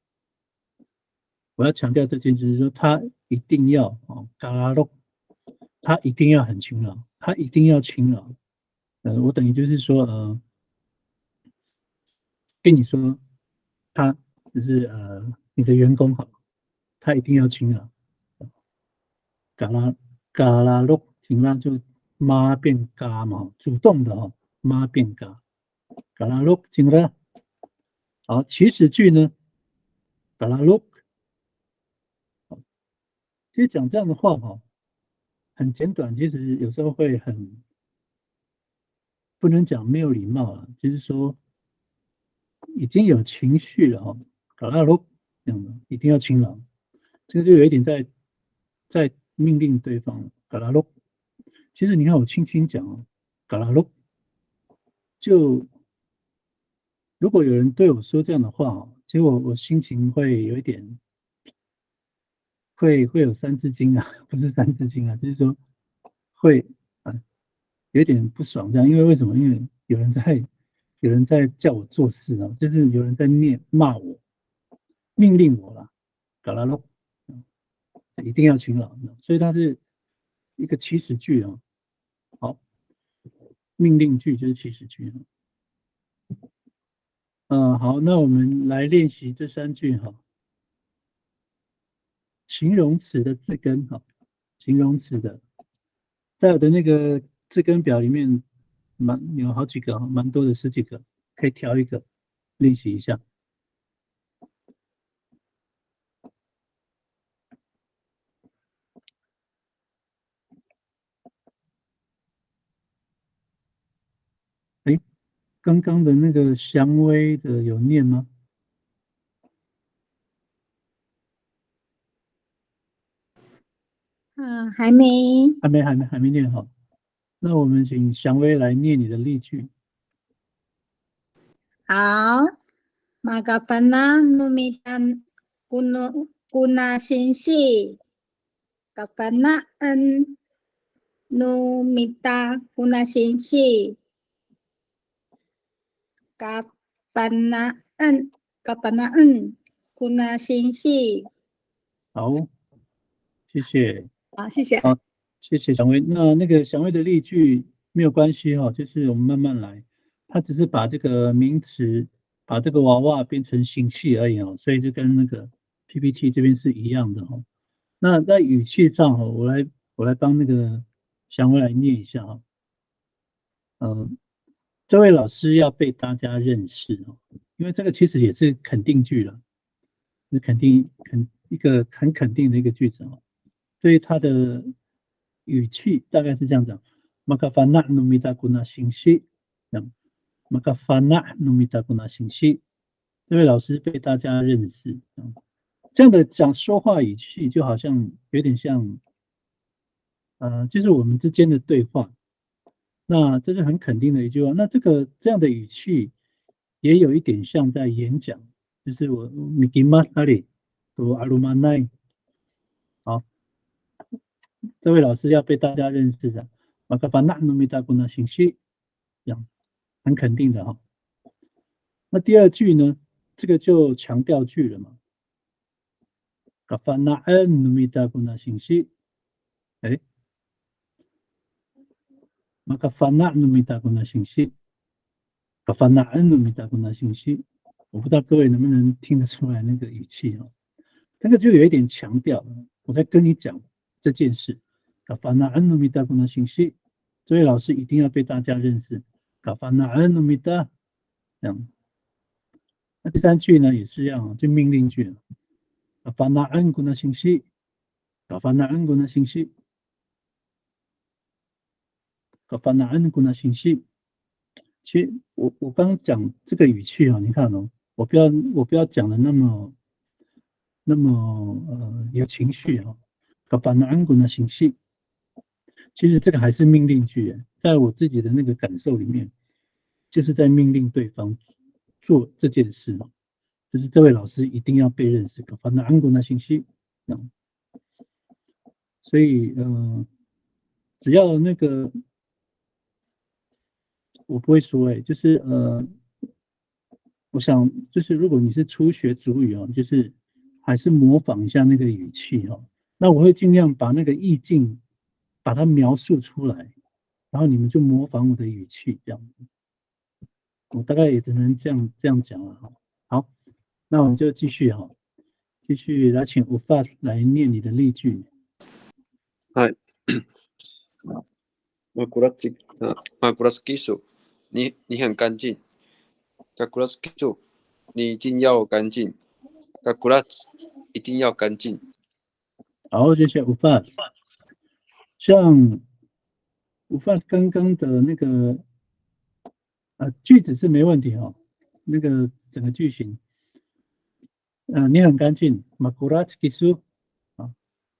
A: 我要强调这件事，说他一定要哦，嘎拉鲁，他一定要很勤劳。他一定要勤劳，呃，我等于就是说，呃，跟你说，他只是呃你的员工好，他一定要勤劳。嘎拉嘎拉洛勤劳就妈变嘎嘛，主动的哈、哦，妈变嘎，嘎拉洛勤劳。好，祈使句呢，嘎拉洛。其实讲这样的话哈、哦，很简短，其实有时候会很。不能讲没有礼貌了，就是说已经有情绪了哈，搞拉罗这样的一定要勤劳，这个就有一点在在命令对方搞拉罗。其实你看我轻轻讲哦，搞拉罗，就如果有人对我说这样的话，其实我我心情会有一点会会有三字经啊，不是三字经啊，就是说会啊有点不爽这样，因为为什么？因为有人在。有人在叫我做事啊，就是有人在念骂我，命令我啦，搞拉咯，一定要勤劳，所以它是一个祈使句啊。好，命令句就是祈使句。嗯，好，那我们来练习这三句哈。形容词的字根哈，形容词的，在我的那个字根表里面。蛮有好几个，蛮多的，十几个，可以挑一个练习一下。哎，刚刚的那个蔷薇的有念吗？
D: 嗯，还没，
A: 还没，还没，还没念好。那我们请蔷薇来念你的例句。
D: 好，Magapana numitan kuno kuna sinsi kapanaan numita kuna sinsi kapanaan kapanaan kuna sinsi。
A: 好，谢谢。
D: 好，谢谢。
A: 好，谢谢蔷薇。那那个蔷薇的例句没有关系哈、哦，就是我们慢慢来。它只是把这个名词，把这个娃娃变成形系而已哦，所以就跟那个 P P T 这边是一样的哦。那在语气上哦，我来我来帮那个祥威来念一下哈、哦。嗯，这位老师要被大家认识哦，因为这个其实也是肯定句了，是肯定肯一个很肯定的一个句子哦。所以它的语气大概是这样讲：Maka fana numita guna singsi，Maka fana numita guna singsi。这位老师被大家认识，这样的讲说话语气就好像有点像，呃，就是我们之间的对话。那这是很肯定的一句话。那这个这样的语气也有一点像在演讲，就是我 Mikima 那里，我阿鲁曼奈，好。这位老师要被大家认识的，马卡巴纳努米达古纳信息，这样很肯定的哈。那第二句呢，这个就强调句了嘛。卡巴纳恩努米达古纳信息，哎，马卡巴纳努米达古纳信息，卡巴纳恩努米达古纳信息，我不知道各位能不能听得出来那个语气哦，那个就有一点强调，我在跟你讲这件事。卡法纳安努米达古纳信息，这位老师一定要被大家认识。卡法纳安努米达，这样。那第三句呢也是一样，就命令句了。卡法纳安古纳信息，卡法纳安古纳信息，卡法纳安古纳信息。其实我我刚讲这个语气啊，你看哦，我不要我不要讲的那么那么呃有情绪啊。卡法纳安古纳信息。其实这个还是命令句，在我自己的那个感受里面，就是在命令对方做这件事，就是这位老师一定要被认识，反正安古那信息，所以呃，只要那个我不会说哎，就是呃，我想就是如果你是初学主语哦，就是还是模仿一下那个语气哦，那我会尽量把那个意境。把它描述出来，然后你们就模仿我的语气，这样。我大概也只能这样这样讲了哈。好，那我们就继续哈，继续来请吴发来念你的例句。
B: はい。マクラツマクラスキス，你你很干净。マクラスキス，你一定要干净。マクラツ一定要干净。
A: 好，谢谢吴发。像吴发刚刚的那个呃句子是没问题哈、哦，那个整个句型，呃你很干净，马古拉斯基苏啊。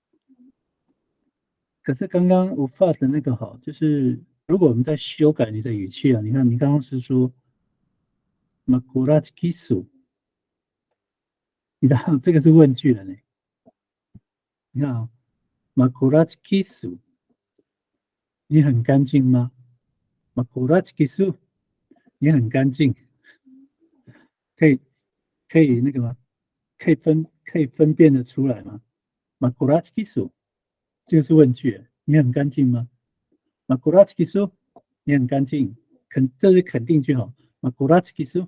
A: 可是刚刚吴发的那个好，就是如果我们在修改你的语气啊，你看你刚刚是说马古拉斯基苏，你看这个是问句了呢，你看啊，马古拉斯基苏。你很干净吗？马古拉斯基苏，你很干净，可以可以那个吗？可以分可以分辨得出来吗？马古拉斯基苏，这个是问句，你很干净吗？马古拉斯基苏，你很干净，肯这是肯定句哈。马古拉斯基苏，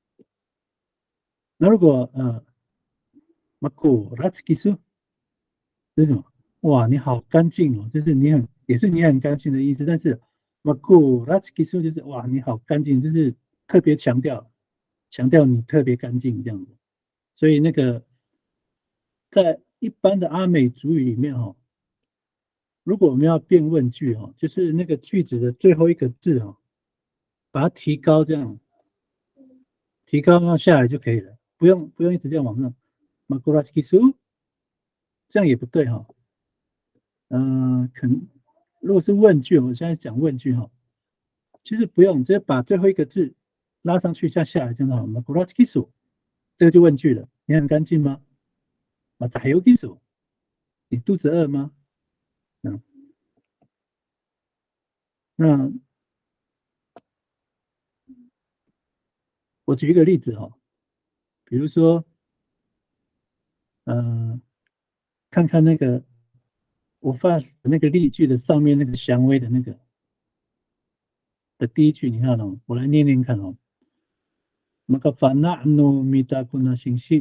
A: 那如果呃马古拉斯基苏，这是什么？哇，你好干净哦，就是你很也是你很干净的意思，但是马古拉斯基苏就是哇你好干净，就是特别强调强调你特别干净这样子，所以那个在一般的阿美族语里面哈，如果我们要变问句哈，就是那个句子的最后一个字哈，把它提高这样，提高到下来就可以了，不用不用一直这样往上，马古拉斯基苏，这样也不对哈。嗯、呃，可能如果是问句，我现在讲问句哈，其实不用，直接把最后一个字拉上去，下下来就好了。古拉斯基苏，这个就问句了。你很干净吗？啊，咋有基苏？你肚子饿吗？嗯，那我举一个例子哈，比如说，呃，看看那个我发那个例句的上面那个详微的那个。 的第一句，你看哦，我来念念看哦。Maka fana'nu mita kuna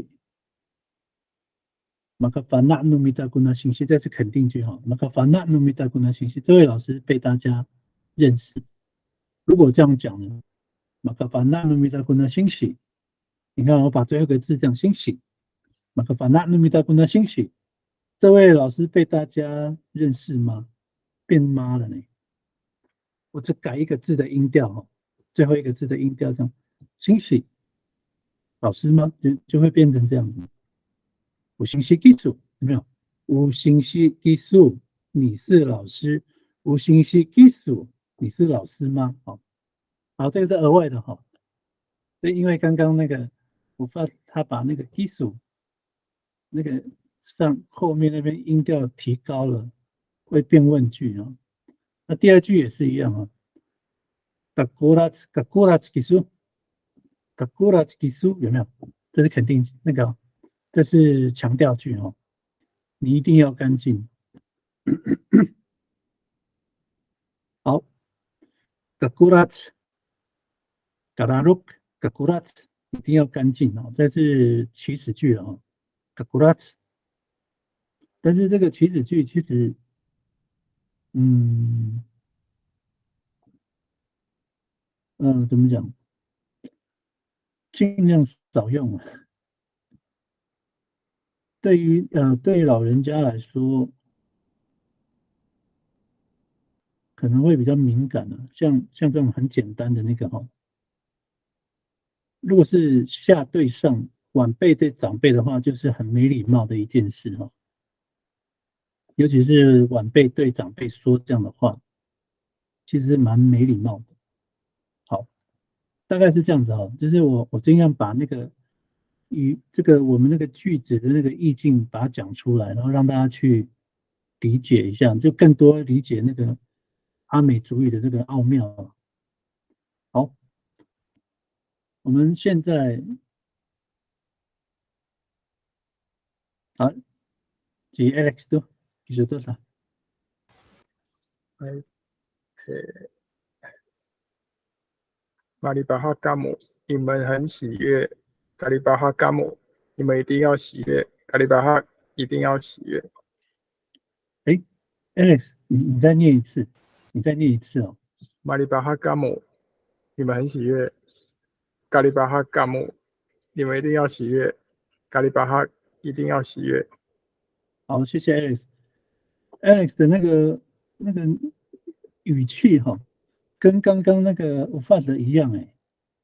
A: singsi。Maka fana'nu mita kuna singsi，这是肯定句哈。Maka fana'nu mita kuna singsi，这位老师被大家认识。如果这样讲呢 ，Maka fana'nu mita kuna singsi，你看我把最后一个字讲星喜 ，Maka fana'nu mita kuna singsi，这位老师被大家认识吗？变妈了呢。我只改一个字的音调哈，最后一个字的音调这样，星喜。老师吗？就就会变成这样子。无形系技术有没有？无形系技术，你是老师。无形系技术，你是老师吗？好，好，这个是额外的哈。所以因为刚刚那个，我发他把那个技术那个上后面那边音调提高了，会变问句啊。那第二句也是一样啊。嘎古拉兹嘎古拉兹技术。嘎古拉基苏有没有？这是肯定那个，这是强调句哦。你一定要干净。好，嘎古拉兹，嘎拉鲁克，嘎古拉兹，一定要干净哦。这是祈使句了哦。嘎古拉兹，但是这个祈使句其实，嗯，嗯、呃，怎么讲？尽量少用啊。对于呃，对于老人家来说，可能会比较敏感的、啊，像像这种很简单的那个哈、哦，如果是下对上，晚辈对长辈的话，就是很没礼貌的一件事哈、哦。尤其是晚辈对长辈说这样的话，其实蛮没礼貌的。好，大概是这样子哈、哦，就是我我尽量把那个与这个我们那个句子的那个意境把它讲出来，然后让大家去理解一下，就更多理解那个阿美族语的这个奥妙。好，我们现在好，及 Alex 都几十多少？
C: 哎，嘿，马里巴哈嘎姆，你们很喜悦。咖里巴哈嘎姆，你们一定要喜悦。咖里巴哈一定要喜悦。
A: 哎 ，Alex，你你再念一次，你再念一次哦。
C: 马里巴哈嘎姆，你们很喜悦。咖里巴哈嘎姆，你们一定要喜悦。咖里巴哈一定要喜悦。
A: 好，谢谢 Alex。Alex 的那个那个语气哈、哦，跟刚刚那个我发的一样哎，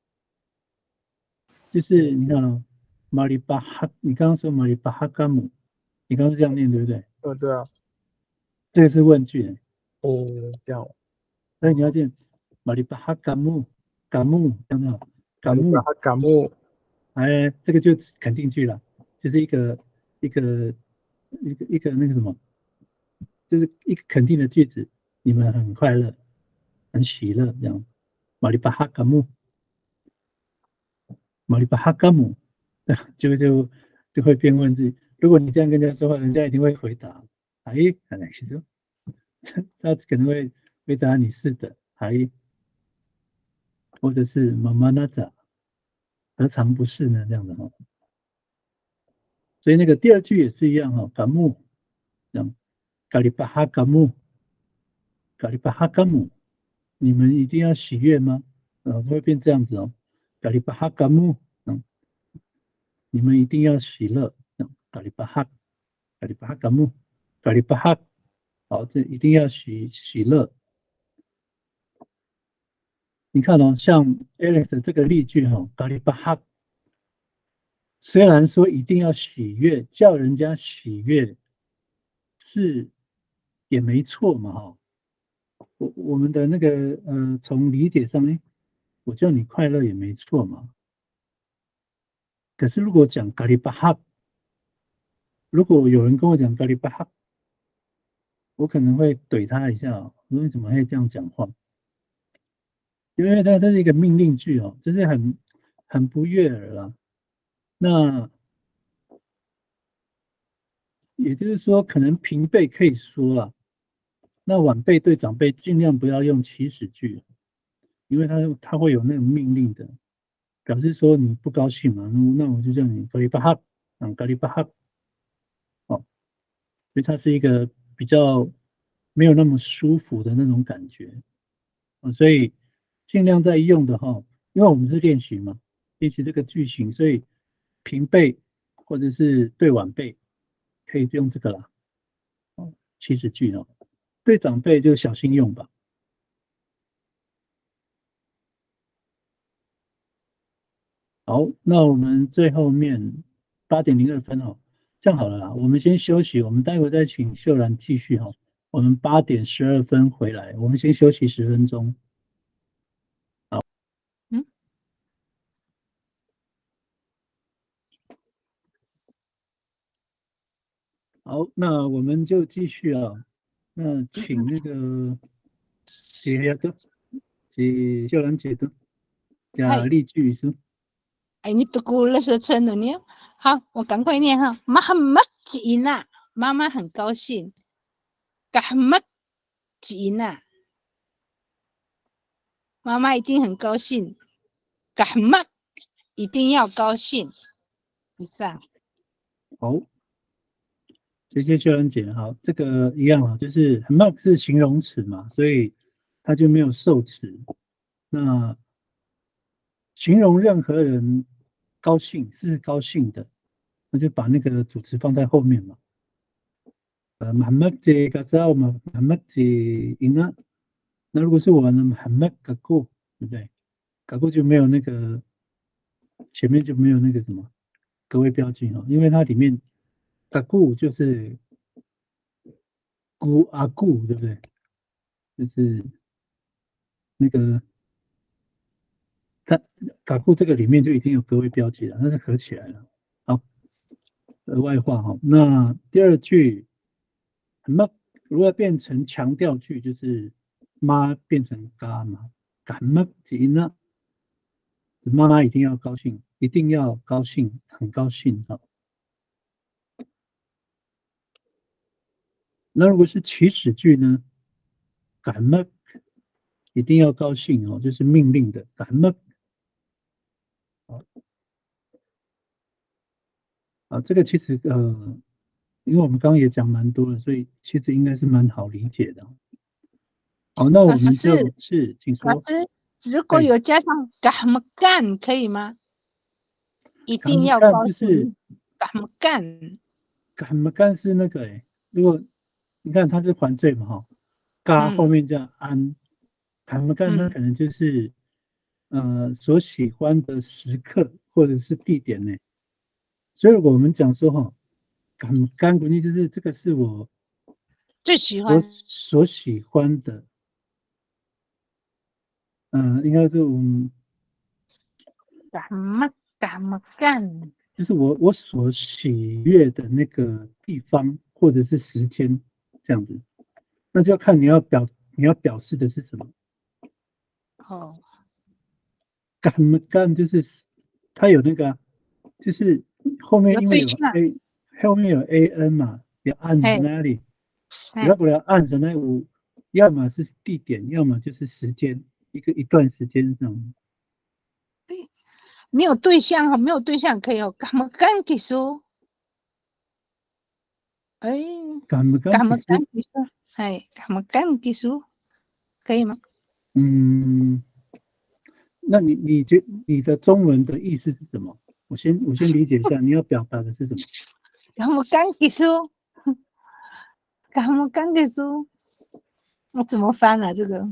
A: 就是你看哦，马里巴哈，你刚刚说马里巴哈嘎姆，你刚刚是这样念对不对？
C: 呃，对啊。
A: 这个是问句。
C: 哦，这样。
A: 所以你要念马里巴哈嘎姆，嘎姆这样的，嘎姆，
C: 嘎姆，
A: 哎，这个就肯定句了，就是一个一个一个一个那个什么，就是一个肯定的句子，你们很快乐，很喜乐这样。马里巴哈嘎姆，马里巴哈嘎姆，就就就会变问句。如果你这样跟人家说话，人家一定会回答，哎，其实他可能会回答你是的，哎。或者是妈妈那咋，何尝不是呢？这样的哈，所以那个第二句也是一样哈，嘎木，这样，嘎里巴哈嘎木，嘎里巴哈嘎木，你们一定要喜悦吗？呃，会变这样子哦，嘎里巴哈嘎木，嗯，你们一定要喜乐，嘎里巴哈，嘎里巴哈嘎木，嘎里巴哈，好，这一定要喜喜乐。你看哦，像 Alex 的这个例句哈，嘎里巴哈，虽然说一定要喜悦，叫人家喜悦是也没错嘛哈。我我们的那个呃，从理解上，哎，我叫你快乐也没错嘛。可是如果讲嘎里巴哈，如果有人跟我讲嘎里巴哈，我可能会怼他一下，我说你怎么会这样讲话？因为它它是一个命令句哦，就是很很不悦耳啦。那也就是说，可能平辈可以说啦，那晚辈对长辈尽量不要用祈使句。 因为它它会有那种命令的，表示说你不高兴嘛，那我就叫你咖喱巴哈，嗯，咖喱巴哈，哦，所以它是一个比较没有那么舒服的那种感觉，哦，所以尽量在用的哈，因为我们是练习嘛，练习这个句型，所以平辈或者是对晚辈可以用这个啦，哦，祈使句哦，对长辈就小心用吧。好，那我们最后面八点零二分哦，这样好了啦，我们先休息，我们待会再请秀兰继续哈。我们八点十二分回来，我们先休息十分钟。好，
E: 嗯，
A: 好，那我们就继续啊。那请那个解下的，解秀兰解的，加例句是。
E: 哎，你读过了是真的呢？好，我赶快念哈。妈妈妈吉娜，妈妈很高兴。嘎妈吉娜，妈妈一定很高兴。嘎妈一定要高兴。以上。
A: 好，谢谢秀兰姐。好，这个一样啊，就是很棒是形容词嘛，所以它就没有受词。那形容任何人高兴是高兴的，那就把那个主词放在后面嘛。呃 ，Muhammad j Gaza 嘛 ，Muhammad j Ina。那如果是我呢 ，Muhammad Gaku， 对不对 ？Gaku 就没有那个前面就没有那个什么格位标记哈，因为它里面 Gaku 就是姑阿姑，对不对？就是那个。它嘎库这个里面就已经有格位标记了，那是合起来了。好，额外话哈。那第二句，那如果变成强调句，就是妈变成嘎嘛，嘎嘛吉呢？妈妈一定要高兴，一定要高兴，很高兴哈。那如果是祈使句呢？嘎嘛一定要高兴哦，就是命令的嘎嘛。好。啊，这个其实呃，因为我们刚刚也讲蛮多了，所以其实应该是蛮好理解的。好，那我们就是请说。
E: 老师，如果有加上嘎么干可以吗？一定要高兴。嘎么干，
A: 嘎么干是那个哎，如果你看它是还罪嘛哈，嘎后面叫安，嘎么干它可能就是、嗯、呃所喜欢的时刻或者是地点呢。所以我们讲说哈，干干国际就是这个是我
E: 最喜欢
A: 所所喜欢的，嗯、呃，应该是我们
E: 干嘛干嘛干，
A: 就是我我所喜悦的那个地方或者是时间这样子，那就要看你要表你要表示的是什么。
E: 哦，
A: 干嘛干就是它有那个，就是后面因为有 a 后面有 a n 嘛，要按在那里，要不然按在那五，要么是地点，要么就是时间，一个一段时间这样。
E: 对，没有对象哈，没有对象可以哦，干嘛干给说，哎，
A: 干嘛干
E: 干嘛干给说，哎，干嘛干给说，可以吗？
A: 嗯。那你你觉你的中文的意思是什么？我先我先理解一下，你要表达的是什么？
E: 干嘛干给说，干嘛干给说，我怎么翻啊？这个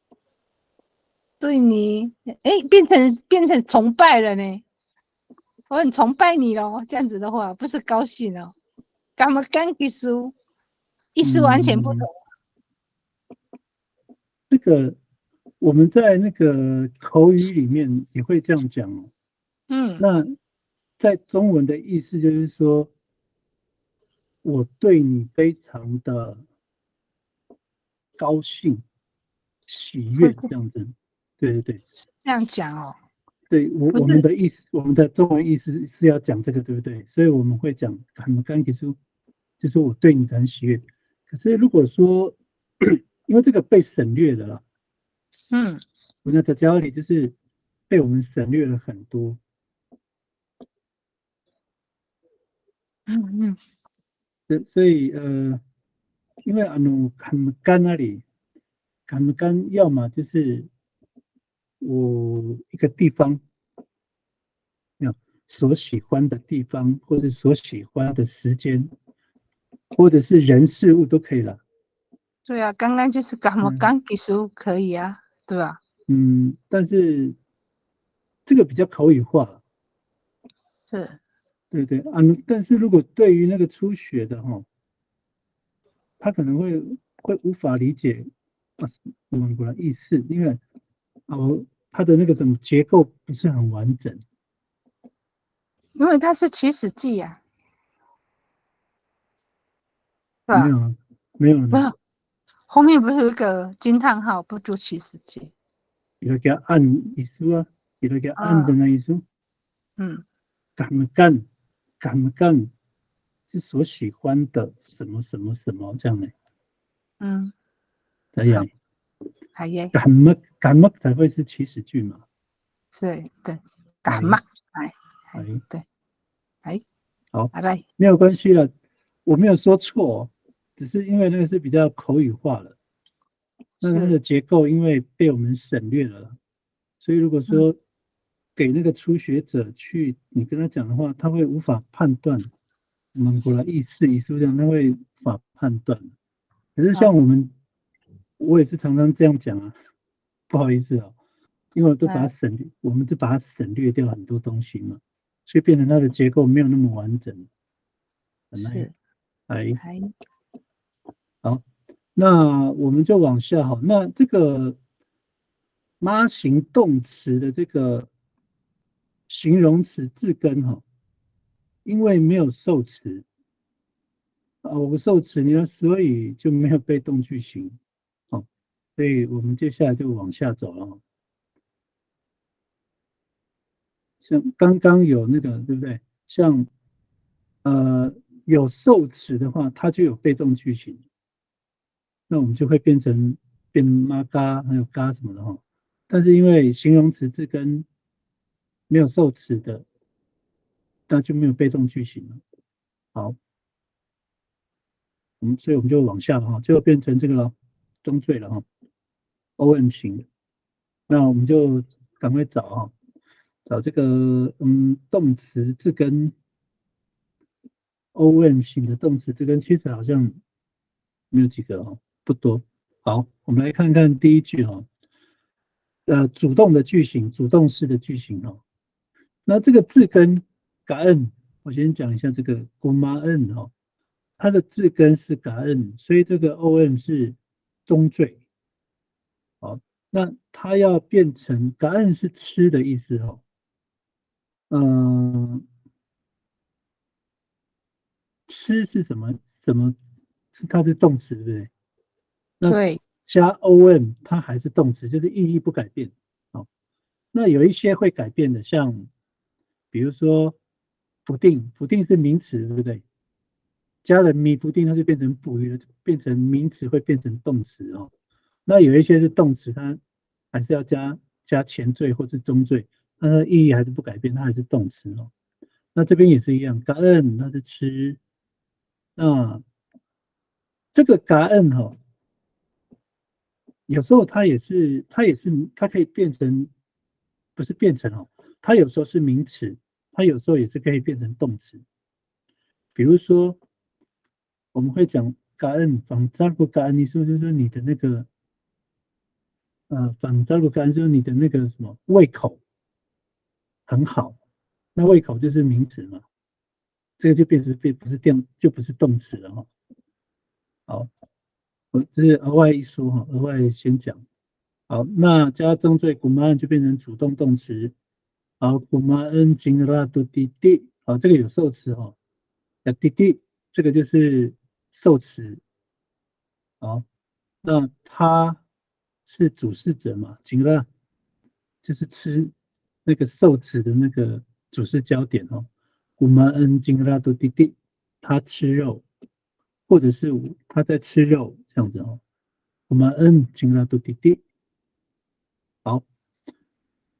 E: 对你，哎，变成变成崇拜了呢。我很崇拜你咯，这样子的话不是高兴哦，干嘛干给说，意思完全不同。
A: 嗯、这个。我们在那个口语里面也会这样讲哦。
E: 嗯，
A: 那在中文的意思就是说，我对你非常的高兴、喜悦这样子。对对对，
E: 这样讲哦。
A: 对我我们的意思，我们的中文意思是要讲这个，对不对？所以我们会讲很干给出，就是我对你很喜悦。可是如果说，因为这个被省略的啦。
E: 嗯，
A: 我那在家里就是被我们省略了很多。
E: 嗯嗯，
A: 所所以呃，因为啊努坎干那里，坎干要么就是我一个地方，所喜欢的地方，或者所喜欢的时间，或者是人事物都可以了。
E: 对啊，刚刚就是干么
A: 嗯
E: 干技术可以啊，对吧？
A: 嗯，但是这个比较口语化，
E: 是，
A: 对对啊。但是如果对于那个初学的哈，他可能会会无法理解啊我们国的意思，因为哦，它的那个什么结构不是很完整。
E: 因为它是起始句啊，是吧？
A: 没有啊，没有呢，
E: 没有，后面不是有一个惊叹号，不就起始句？
A: 有的给它按意思啊，有的给它按的那意思。
E: 嗯，
A: 敢不干，敢不干是所喜欢的什么什么什么这样的。
E: 嗯，
A: 这样，
E: 係嘅，
A: 敢乜敢乜才会是起始句嘛？
E: 是，对，敢乜，哎，
A: 哎，
E: 对，哎，
A: 好，
E: 来，
A: 没有关系了，我没有说错，只是因为那个是比较口语化了，那它的结构因为被我们省略了，所以如果说给那个初学者去你跟他讲的话，他会无法判断我们过来意思意思这样，他会无法判断。可是像我们，我也是常常这样讲啊，不好意思啊，因为我都把它省略，我们就把它省略掉很多东西嘛，所以变成它的结构没有那么完整。
E: 是，
A: 哎，
E: 还
A: 好，那我们就往下哈。那这个妈形动词的这个形容词字根哈，因为没有受词啊，我不受词，你要所以就没有被动句型，好，所以我们接下来就往下走了。像刚刚有那个对不对？像呃有受词的话，它就有被动句型，那我们就会变成变妈嘎还有嘎什么的哈。但是因为形容词字根没有受词的，那就没有被动句型了。好，我们所以我们就往下了哈，就变成这个了，中缀了哈 ，O M 型的。那我们就赶快找哈，找这个嗯动词字根 O M 型的动词字根，其实好像没有几个哈，不多。好，我们来看看第一句哈，呃，主动的句型，主动式的句型哈。那这个字根感恩，我先讲一下这个 gumaan 哈，它的字根是感恩，所以这个 om 是中缀。好，那它要变成感恩是吃的意思哈。嗯，吃是什么？什么？是它是动词对不对？那
E: 对，
A: 加 om 它还是动词，就是意义不改变。好，那有一些会改变的，像比如说不定，不定是名词，对不对？加了咪不定，它就变成捕鱼了，变成名词会变成动词哦。那有一些是动词，它还是要加加前缀或是中缀，它的意义还是不改变，它还是动词哦。那这边也是一样，感恩它是吃，那这个感恩哈，有时候它也是它也是它可以变成，不是变成哦，它有时候是名词，它有时候也是可以变成动词，比如说。我们会讲感恩，仿扎古感恩，你说就是说你的那个，呃，仿扎古感恩就是你的那个什么胃口很好，那胃口就是名词嘛，这个就变成变不是动就不是动词了哈。好，我这是额外一说哈，额外先讲。好，那加中缀古玛恩就变成主动动词。好，古玛恩金拉多滴滴，好，这个有受词哈，那滴滴这个就是受词。好，那他是主事者嘛？景乐就是吃那个受词的那个主事焦点哦。古玛恩金拉多弟弟，他吃肉，或者是他在吃肉这样子哦。古玛恩金拉多弟弟。好，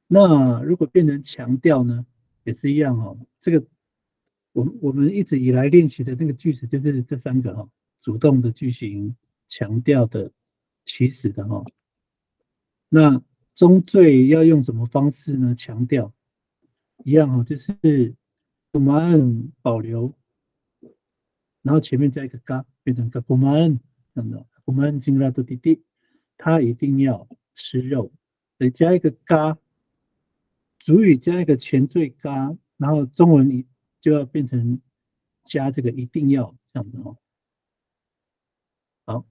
A: 那如果变成强调呢，也是一样哦。这个我们我们一直以来练习的那个句子就是这三个哦，主动的句型、强调的、起始的哦。那中缀要用什么方式呢？强调一样哦，就是古马恩保留，然后前面加一个嘎，变成个古马恩，这样的古马恩金拉多弟弟，他一定要吃肉，所以加一个嘎。主语加一个前缀嘎，然后中文就要变成加这个一定要这样子哦。好，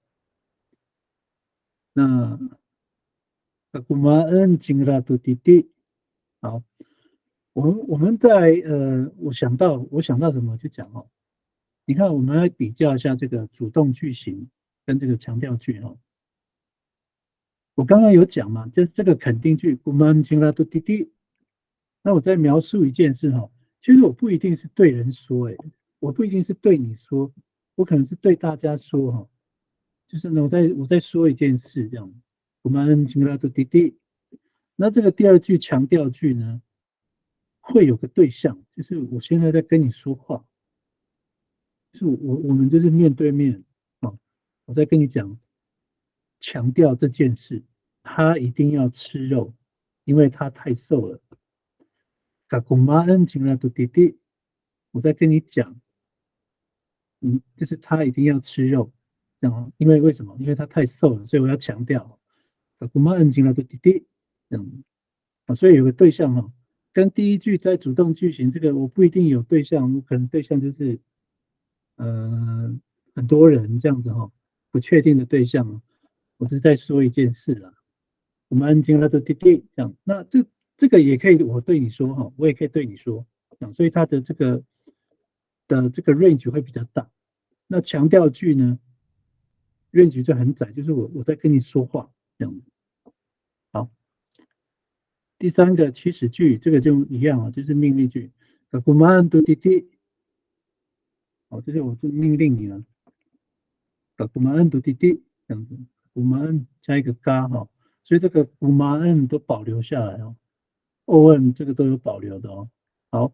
A: 那古马恩金拉杜弟弟，好，我们我们在呃，我想到我想到什么就讲哦。你看，我们来比较一下这个主动句型跟这个强调句哦。我刚刚有讲嘛，就是这个肯定句古马恩金拉杜弟弟。那我在描述一件事哈，其实我不一定是对人说，哎，我不一定是对你说，我可能是对大家说哈，就是呢，我在我在说一件事这样。我们请拉的弟弟，那这个第二句强调句呢，会有个对象，就是我现在在跟你说话，就是我我们就是面对面啊，我在跟你讲，强调这件事，他一定要吃肉，因为他太瘦了。嘎古马恩金拉杜弟弟，我在跟你讲，嗯，就是他一定要吃肉，这样，因为为什么？因为他太瘦了，所以我要强调，嘎古马恩金拉杜弟弟，这样啊，所以有个对象哈，跟第一句在主动句型，这个我不一定有对象，可能对象就是呃很多人这样子哈，不确定的对象，我是在说一件事啦，我们安金拉杜弟弟这样，那这。这个也可以，我对你说哈，我也可以对你说，所以它的这个的这个 range 会比较大。那强调句呢 ，range 就很窄，就是我我在跟你说话这样。好，第三个祈使句，这个就一样啊，就是命令句。古马恩杜弟弟，好，这是我就命令你了。古马恩杜弟弟这样子，古马恩加一个嘎哈，所以这个古马恩都保留下来哦。O N 这个都有保留的哦。好，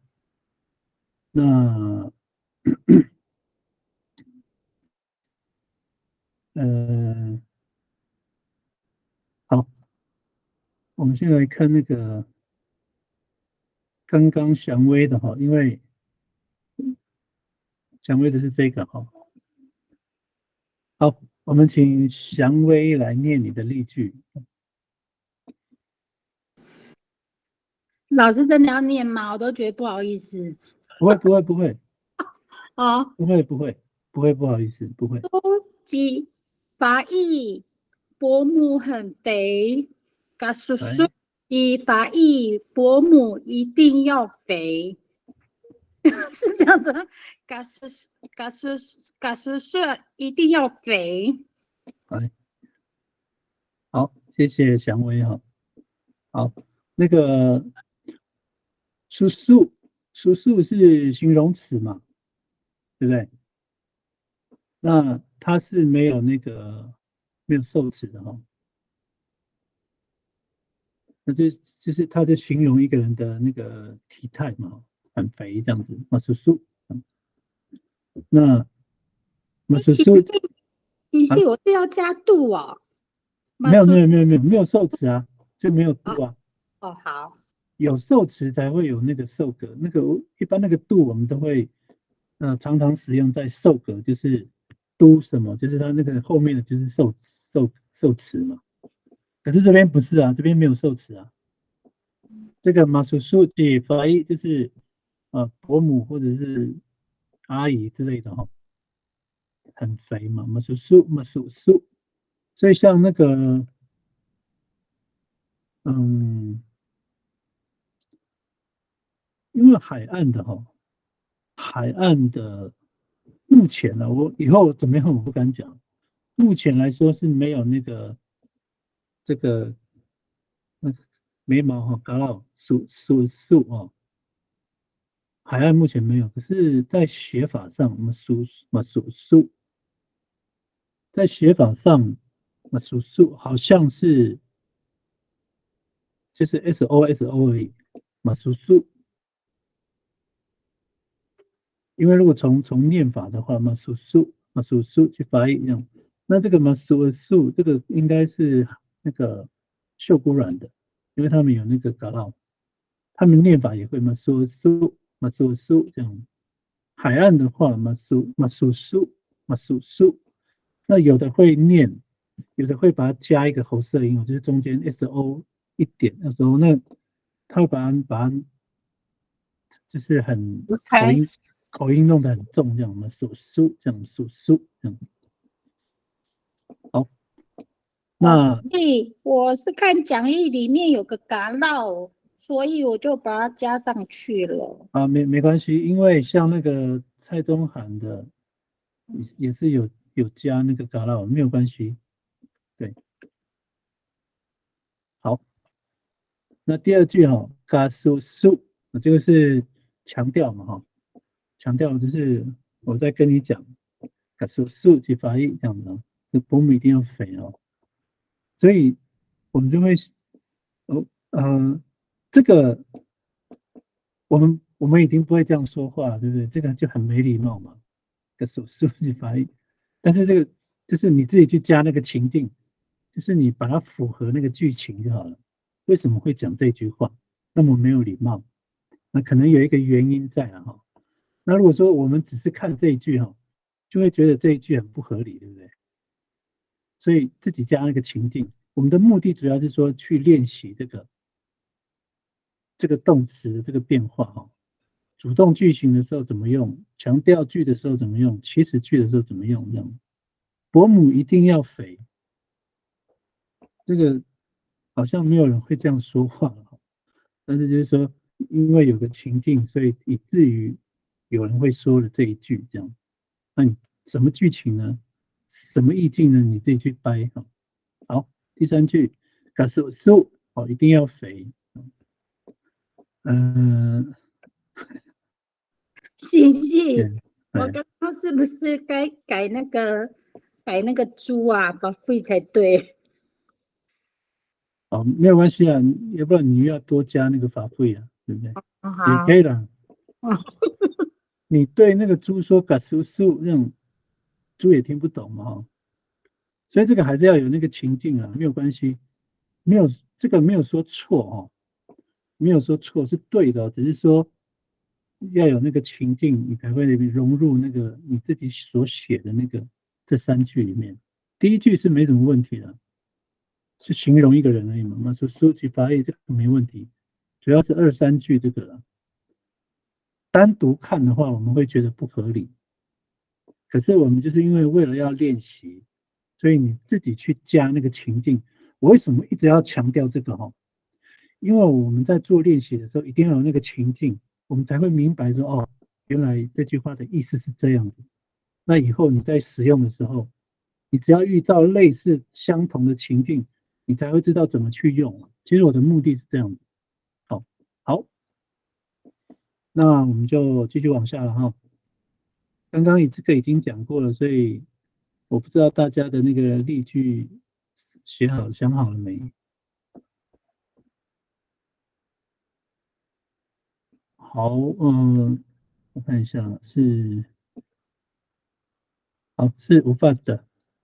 A: 那呃，好，我们先来看那个刚刚祥威的哈，因为祥威的是这个哈。好，我们请祥威来念你的例句。
D: 老师真的要念吗？我都觉得不好意思。
A: 不会，不会，不会。
D: 哦，
A: 不会，不会，不会，不好意思，不会。
D: 都吉法益伯母很肥，嘎叔叔吉法益伯母一定要肥，是这样的。嘎叔嘎叔嘎叔叔一定要肥。
A: 哎，好，谢谢祥威哈。好，那个叔叔，叔叔是形容词嘛，对不对？那它是没有那个没有受词的哈。那就就是它就形容一个人的那个体态嘛，很肥这样子，嘛叔叔。那嘛叔叔，
D: 其实我是要加度哦。
A: 没有没有没有没有没有受词啊，就没有度啊。
D: 哦，好。
A: 有受词才会有那个受格，那个一般那个度我们都会，呃，常常使用在受格，就是都什么，就是它那个后面的就是受受受词嘛。可是这边不是啊，这边没有受词啊。这个马叔叔的发音就是呃伯母或者是阿姨之类的哈，很肥嘛，马叔叔马叔叔，所以像那个嗯。因为海岸的哈，海岸的目前呢、啊，我以后怎么样我不敢讲。目前来说是没有那个这个那个眉毛哈，嘎老数数数哦，海岸目前没有。可是，在写法上，我们数嘛数数，在写法上嘛数数好像是就是 S O S O 而已，马苏苏。因为如果从从念法的话，马苏苏马苏苏去发音这样，那这个马苏苏这个应该是那个秀姑峦的，因为他们有那个嘎奥，他们念法也会马苏苏马苏苏这样。海岸的话，马苏马苏苏马苏苏，那有的会念，有的会把它加一个喉塞音，就是中间 S O 一点的时候，那他会把它把它就是很口音口音弄得很重，这样嘛，苏苏这样苏苏这样。好，那
D: 所以我是看讲义里面有个嘎烙，所以我就把它加上去了。
A: 啊，没没关系，因为像那个蔡宗涵的也也是有有加那个嘎烙，没有关系。对，好，那第二句哈，嘎苏苏，这个是强调嘛哈，强调就是我在跟你讲，嘎苏苏去发音这样子，这波姆一定要肥哦，所以我们就会哦呃这个我们我们已经不会这样说话，对不对？这个就很没礼貌嘛，嘎苏苏去发音，但是这个就是你自己去加那个情境，就是你把它符合那个剧情就好了。为什么会讲这句话那么没有礼貌？那可能有一个原因在啊哈。那如果说我们只是看这一句哈，就会觉得这一句很不合理，对不对？所以自己加那个情境，我们的目的主要是说去练习这个这个动词的这个变化哈。主动句型的时候怎么用，强调句的时候怎么用，祈使句的时候怎么用，这样。伯母一定要肥，这个好像没有人会这样说话了，但是就是说，因为有个情境，所以以至于有人会说了这一句这样。那你什么剧情呢？什么意境呢？你自己去掰哈。好，第三句，嘎苏苏哦，一定要肥。嗯、呃，
D: 星星，我
A: 哎
D: 刚刚是不是该改那个改那个猪啊，把肺才对？
A: 哦，没有关系啊，要不然你要多加那个法会啊，对不对？
D: 好，
A: 也可以的。
D: 哦
A: 你对那个猪说嘎苏苏，那种猪也听不懂嘛哈。所以这个还是要有那个情境啊，没有关系，没有这个没有说错哦，没有说错是对的，只是说要有那个情境，你才会融入那个你自己所写的那个这三句里面。第一句是没什么问题的，是形容一个人而已嘛，那说书记发译这个没问题，主要是二三句这个了。单独看的话，我们会觉得不合理，可是我们就是因为为了要练习。所以你自己去加那个情境。我为什么一直要强调这个哈？因为我们在做练习的时候，一定要有那个情境，我们才会明白说，哦，原来这句话的意思是这样子。那以后你在使用的时候，你只要遇到类似相同的情境，你才会知道怎么去用。其实我的目的是这样子。好，好，那我们就继续往下了哈。刚刚这个已经讲过了，所以我不知道大家的那个例句写好想好了没？好，嗯，我看一下，是，好，是无法的。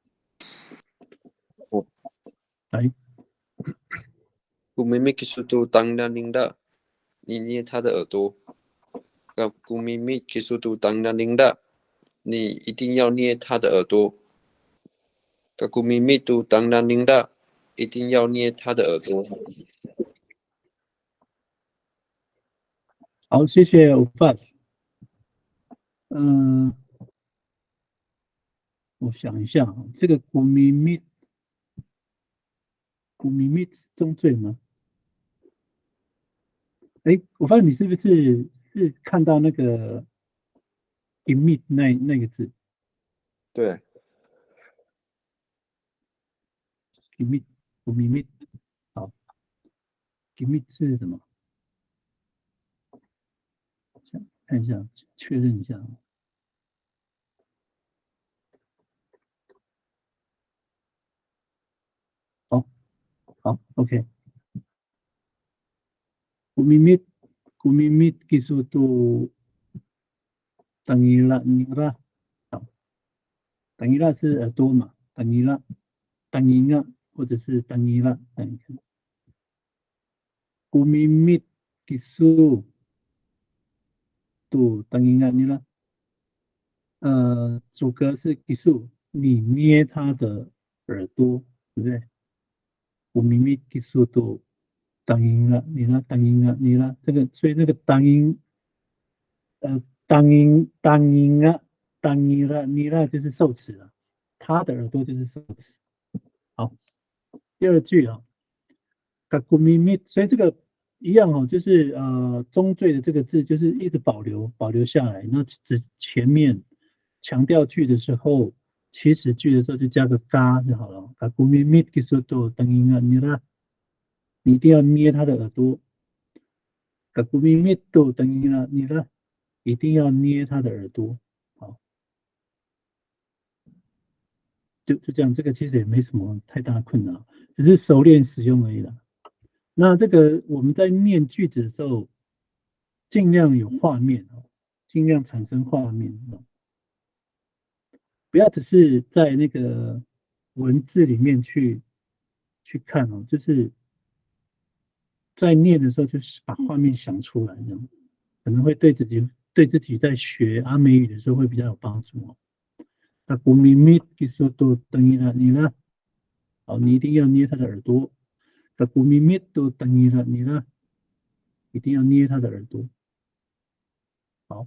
B: 哦，
A: 来，
B: 古咪咪基苏图当当铃的，你捏他的耳朵。呃，古咪咪基苏图当当铃的，你一定要捏他的耳朵。个古咪咪图当当铃的，一定要捏他的耳朵。
A: 好，谢谢无法。嗯，我想一下啊，这个古咪咪，古咪咪是中罪吗？哎，我发现你是不是是看到那个 “emit” 那那个字
B: 对，
A: ，“emit”，古咪咪，好 ，“emit” 是什么？看一下，确认一下。好，好 ，OK。 kumimit kumimit kisutu tangila nira，好，tangila是耳朵嘛 ，tangila tanginga 或者是 tangila， kumimit kisutu tanginga nira，呃，主格是 kisu， 你捏他的耳朵，对不对？kumimit kisutu tanginga nira tanginga nira，这个所以那个 tanging， 呃。当音当音啊，当音了，你了就是受词了，他的耳朵就是受词。好，第二句啊 ，kakumimit， 所以这个一样哦，就是呃中缀的这个字就是一直保留保留下来，那只前面强调句的时候，起始句的时候就加个嘎就好了。kakumimit kisuto当音啊，你了，你一定要捏他的耳朵。kakumimit to 当音啊，你了。一定要捏他的耳朵，好，就就这样，这个其实也没什么太大的困难，只是熟练使用而已啦。那这个我们在念句子的时候，尽量有画面哦，尽量产生画面哦，不要只是在那个文字里面去去看哦，就是在念的时候，就是把画面想出来，这样可能会对自己。对自己在学阿美语的时候会比较有帮助哦。那古米米其实都等于了你呢，好，你一定要捏他的耳朵。那古米米都等于了你呢，一定要捏他的耳朵。好，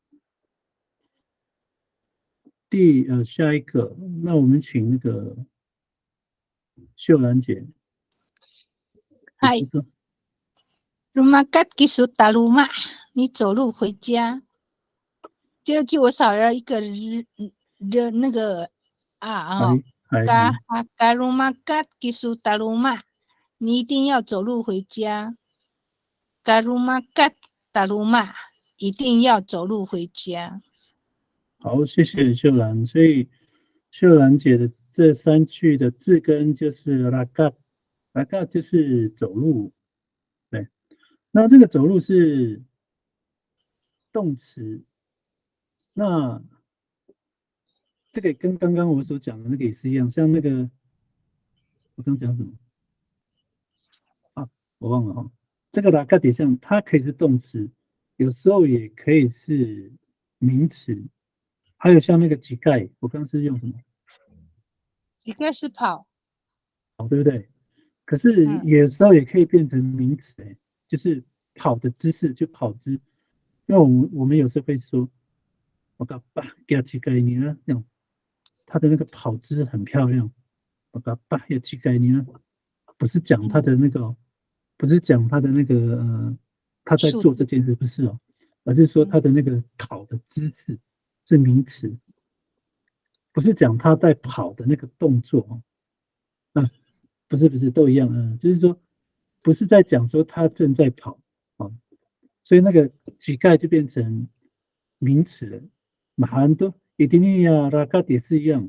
A: 第呃下一个，那我们请那个秀兰姐。
E: 嗨，Rumakat kisut taluma， 你走路回家。这句我少了一个日的那个啊哦，嘎嘎鲁玛嘎吉苏达鲁玛，你一定要走路回家。嘎鲁玛嘎达鲁玛，一定要走路回家。
A: 好，谢谢秀兰。所以秀兰姐的这三句的字根就是拉嘎，拉嘎就是走路。对，那这个走路是动词。那这个跟刚刚我所讲的那个也是一样，像那个我刚讲什么啊？我忘了哈。这个拉嘎底上，它可以是动词，有时候也可以是名词。还有像那个乞丐，我刚是用什么？
E: 乞丐是跑，
A: 跑对不对？可是有时候也可以变成名词，哎、嗯，就是跑的姿势，就跑姿。因为我们我们有时候会说。我告爸给乞丐你呢，这样，他的那个跑姿很漂亮。我告爸给乞丐你呢，不是讲他的那个，不是讲他的那个呃，他在做这件事不是哦，而是说他的那个跑的姿势是名词，不是讲他在跑的那个动作哦。啊，不是不是都一样，嗯、呃，就是说不是在讲说他正在跑啊，所以那个乞丐就变成名词了。马汉多伊丁尼亚拉卡也是一样，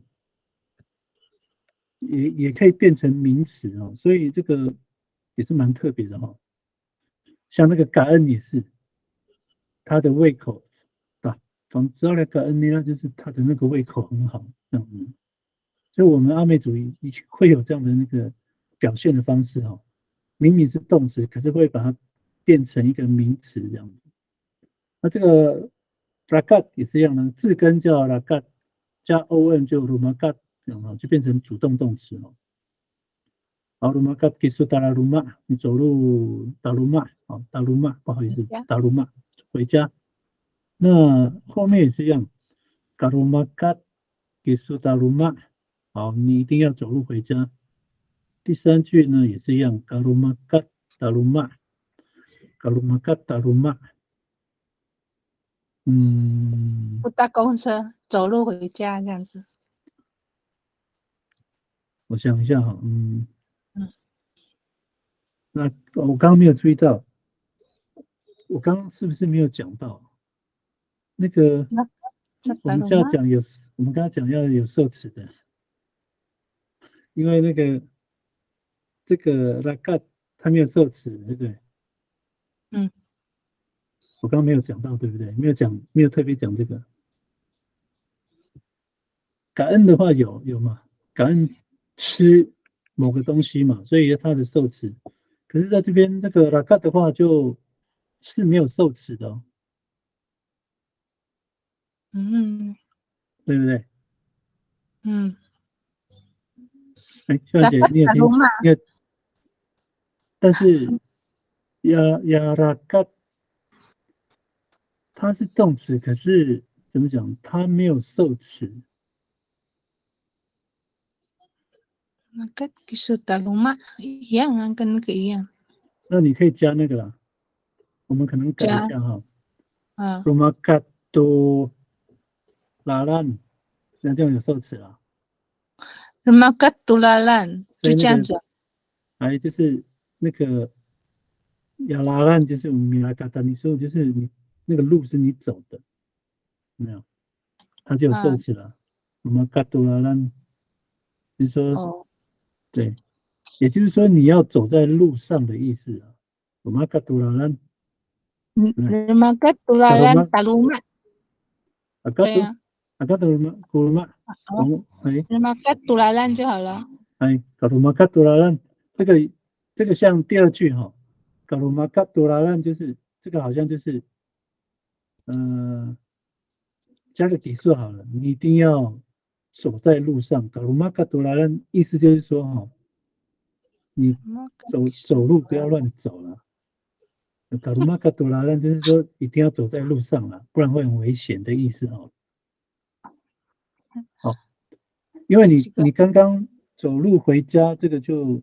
A: 也也可以变成名词哦，所以这个也是蛮特别的哈、哦。像那个感恩也是，他的胃口啊，总之来感恩呢，就是他的那个胃口很好，这样子。所以我们阿美主义会有这样的那个表现的方式哦，明明是动词，可是会把它变成一个名词这样子。那这个。rakat 也是一样的，字根叫 rakat， 加 on 就 rumakat， 这样就变成主动动词哦。好 ，rumakat kisut打鲁玛，你走路打鲁玛，好，打鲁玛，不好意思，打鲁玛回家。那后面也是一样 ，garumakat kisut打鲁玛，好，你一定要走路回家。第三句呢也是一样 ，garumakat 打鲁玛 ，garumakat 打鲁玛。嗯，
E: 不搭公车，走路回家这样子。
A: 我想一下哈，嗯，嗯，那我刚刚没有注意到，我刚刚是不是没有讲到那个？我们就要讲有，我们刚刚讲要有受词的，因为那个这个拉嘎它没有受词，对不对？
E: 嗯，
A: 我刚刚没有讲到，对不对？没有讲，没有特别讲这个。感恩的话有有嘛？感恩吃某个东西嘛，所以它的受词。可是在这边这个拉卡的话，就是没有受词的、哦，
E: 嗯
A: 对不对？
E: 嗯，
A: 哎，秀兰姐，你有听？你有？但是亚亚拉卡它是动词，可是怎么讲？它没有受词。
E: 那个技术打龙嘛，一样啊，跟那个一样。
A: 那你可以加那个啦，我们可能改一下哈。
E: 啊
A: Rumah do lalan， 那这样有受词啦。
E: Rumah tulalan， 就这样子。
A: 哎，就是那个亚拉兰，就是我们米拉嘎达，你说就是你那个路是你走的，有没有？它就有受词了。Rumah do lalan， 就是说，
E: 哦，
A: 对，也就是说你要走在路上的意思啊。Rumah do lalan。
E: Rumah tulalan taluma。对啊。
A: 阿卡多玛古玛，哦，哎，
E: Rumah tulalan 就好了。
A: 哎，卡鲁玛卡杜拉兰，这个这个像第二句哈，卡鲁玛卡杜拉兰就是这个好像就是，嗯、呃，加个底数好了，你一定要走在路上。卡鲁玛卡杜拉兰意思就是说哈，你走走路不要乱走了。卡鲁玛卡杜拉兰就是说一定要走在路上了，不然会很危险的意思哦。好，因为你你刚刚走路回家，这个就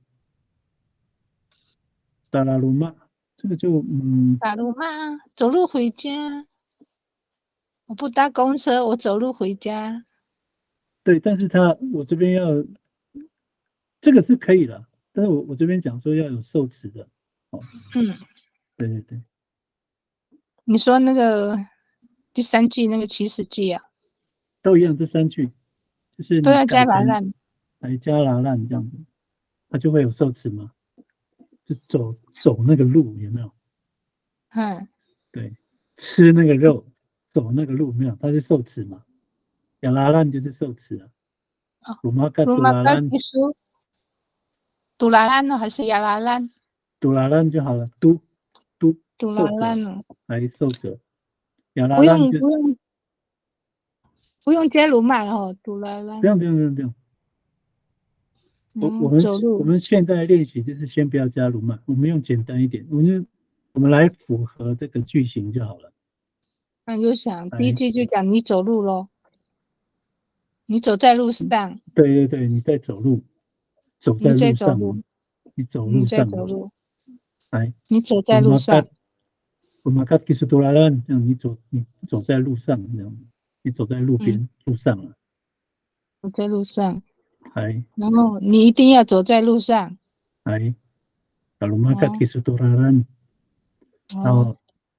A: 达拉鲁玛，这个就嗯，
E: 达鲁玛走路回家，我不搭公车，我走路回家。
A: 对，但是他我这边要这个是可以的，但是我我这边讲说要有受词的，哦，
E: 嗯，
A: 对对对。
E: 你说那个第三句那个祈使句啊，
A: 都一样，这三句就是
E: 都要加拉烂，
A: 来加拉烂这样子，它就会有受词嘛，就走走那个路有没有？
E: 嗯，
A: 对，吃那个肉，走那个路没有？它是受词嘛？亚拉烂就是受词啊。鲁玛嘎杜拉烂，
E: 杜拉烂呢还是亚拉烂？
A: 杜拉烂就好了，杜杜
E: 杜拉烂呢？
A: 来受格，亚拉
E: 不
A: 烂
E: 用不用不用加鲁玛哦，杜拉烂。
A: 不用不用不用不用。我我们我们现在练习就是先不要加鲁玛，我们用简单一点，我们我们来符合这个句型就好了。
E: 那就想第一句就讲你走路咯，你走在路上。
A: 对对对，你在走路，走在路上，你走路上，
E: 走路。
A: 来，
E: 你走在路上。
A: 我们看技术多拉烂，这样你走你走在路上，这样你走在路边、嗯、路上了。
E: 走在路上。
A: 哎。
E: 然后你一定要走在路上。
A: 哎。kalau makan技术多拉烂，然后，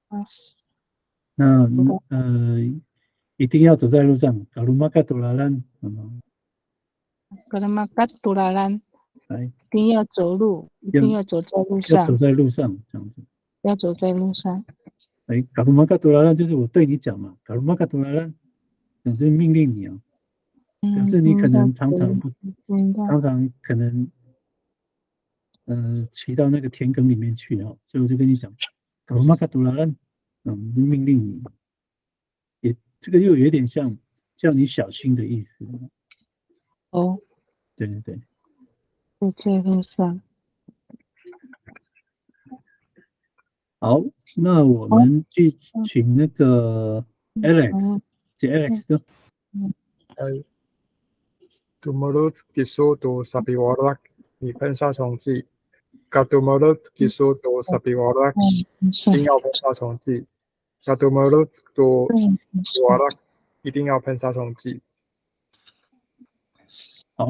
A: 那呃一定要走在路上。kalau makan多拉烂，嗯。
E: kalau makan多拉烂。
A: 哎。
E: 一定要走路，一定要走在路上。
A: 要走在路上，这样子。
E: 要走在路上。
A: 哎，卡鲁玛卡杜拉兰就是我对你讲嘛，卡鲁玛卡杜拉兰，就是命令你啊。可是你可能常常不，嗯、常常可能，呃，骑到那个田埂里面去哦，所以我就跟你讲，卡鲁玛卡杜拉兰，嗯，命令你，也这个又有点像叫你小心的意思。
E: 哦，
A: 对对对。
E: 走在路上。
A: 好，那我们去请那个 Alex， 请 Alex 的。
C: 哎 ，Tu mulut kisu tu sapi warak， 你喷杀虫剂。Katu mulut kisu tu sapi warak， 一定要喷杀虫剂。Katu mulut tu warak， 一定要喷杀虫剂。
A: 好，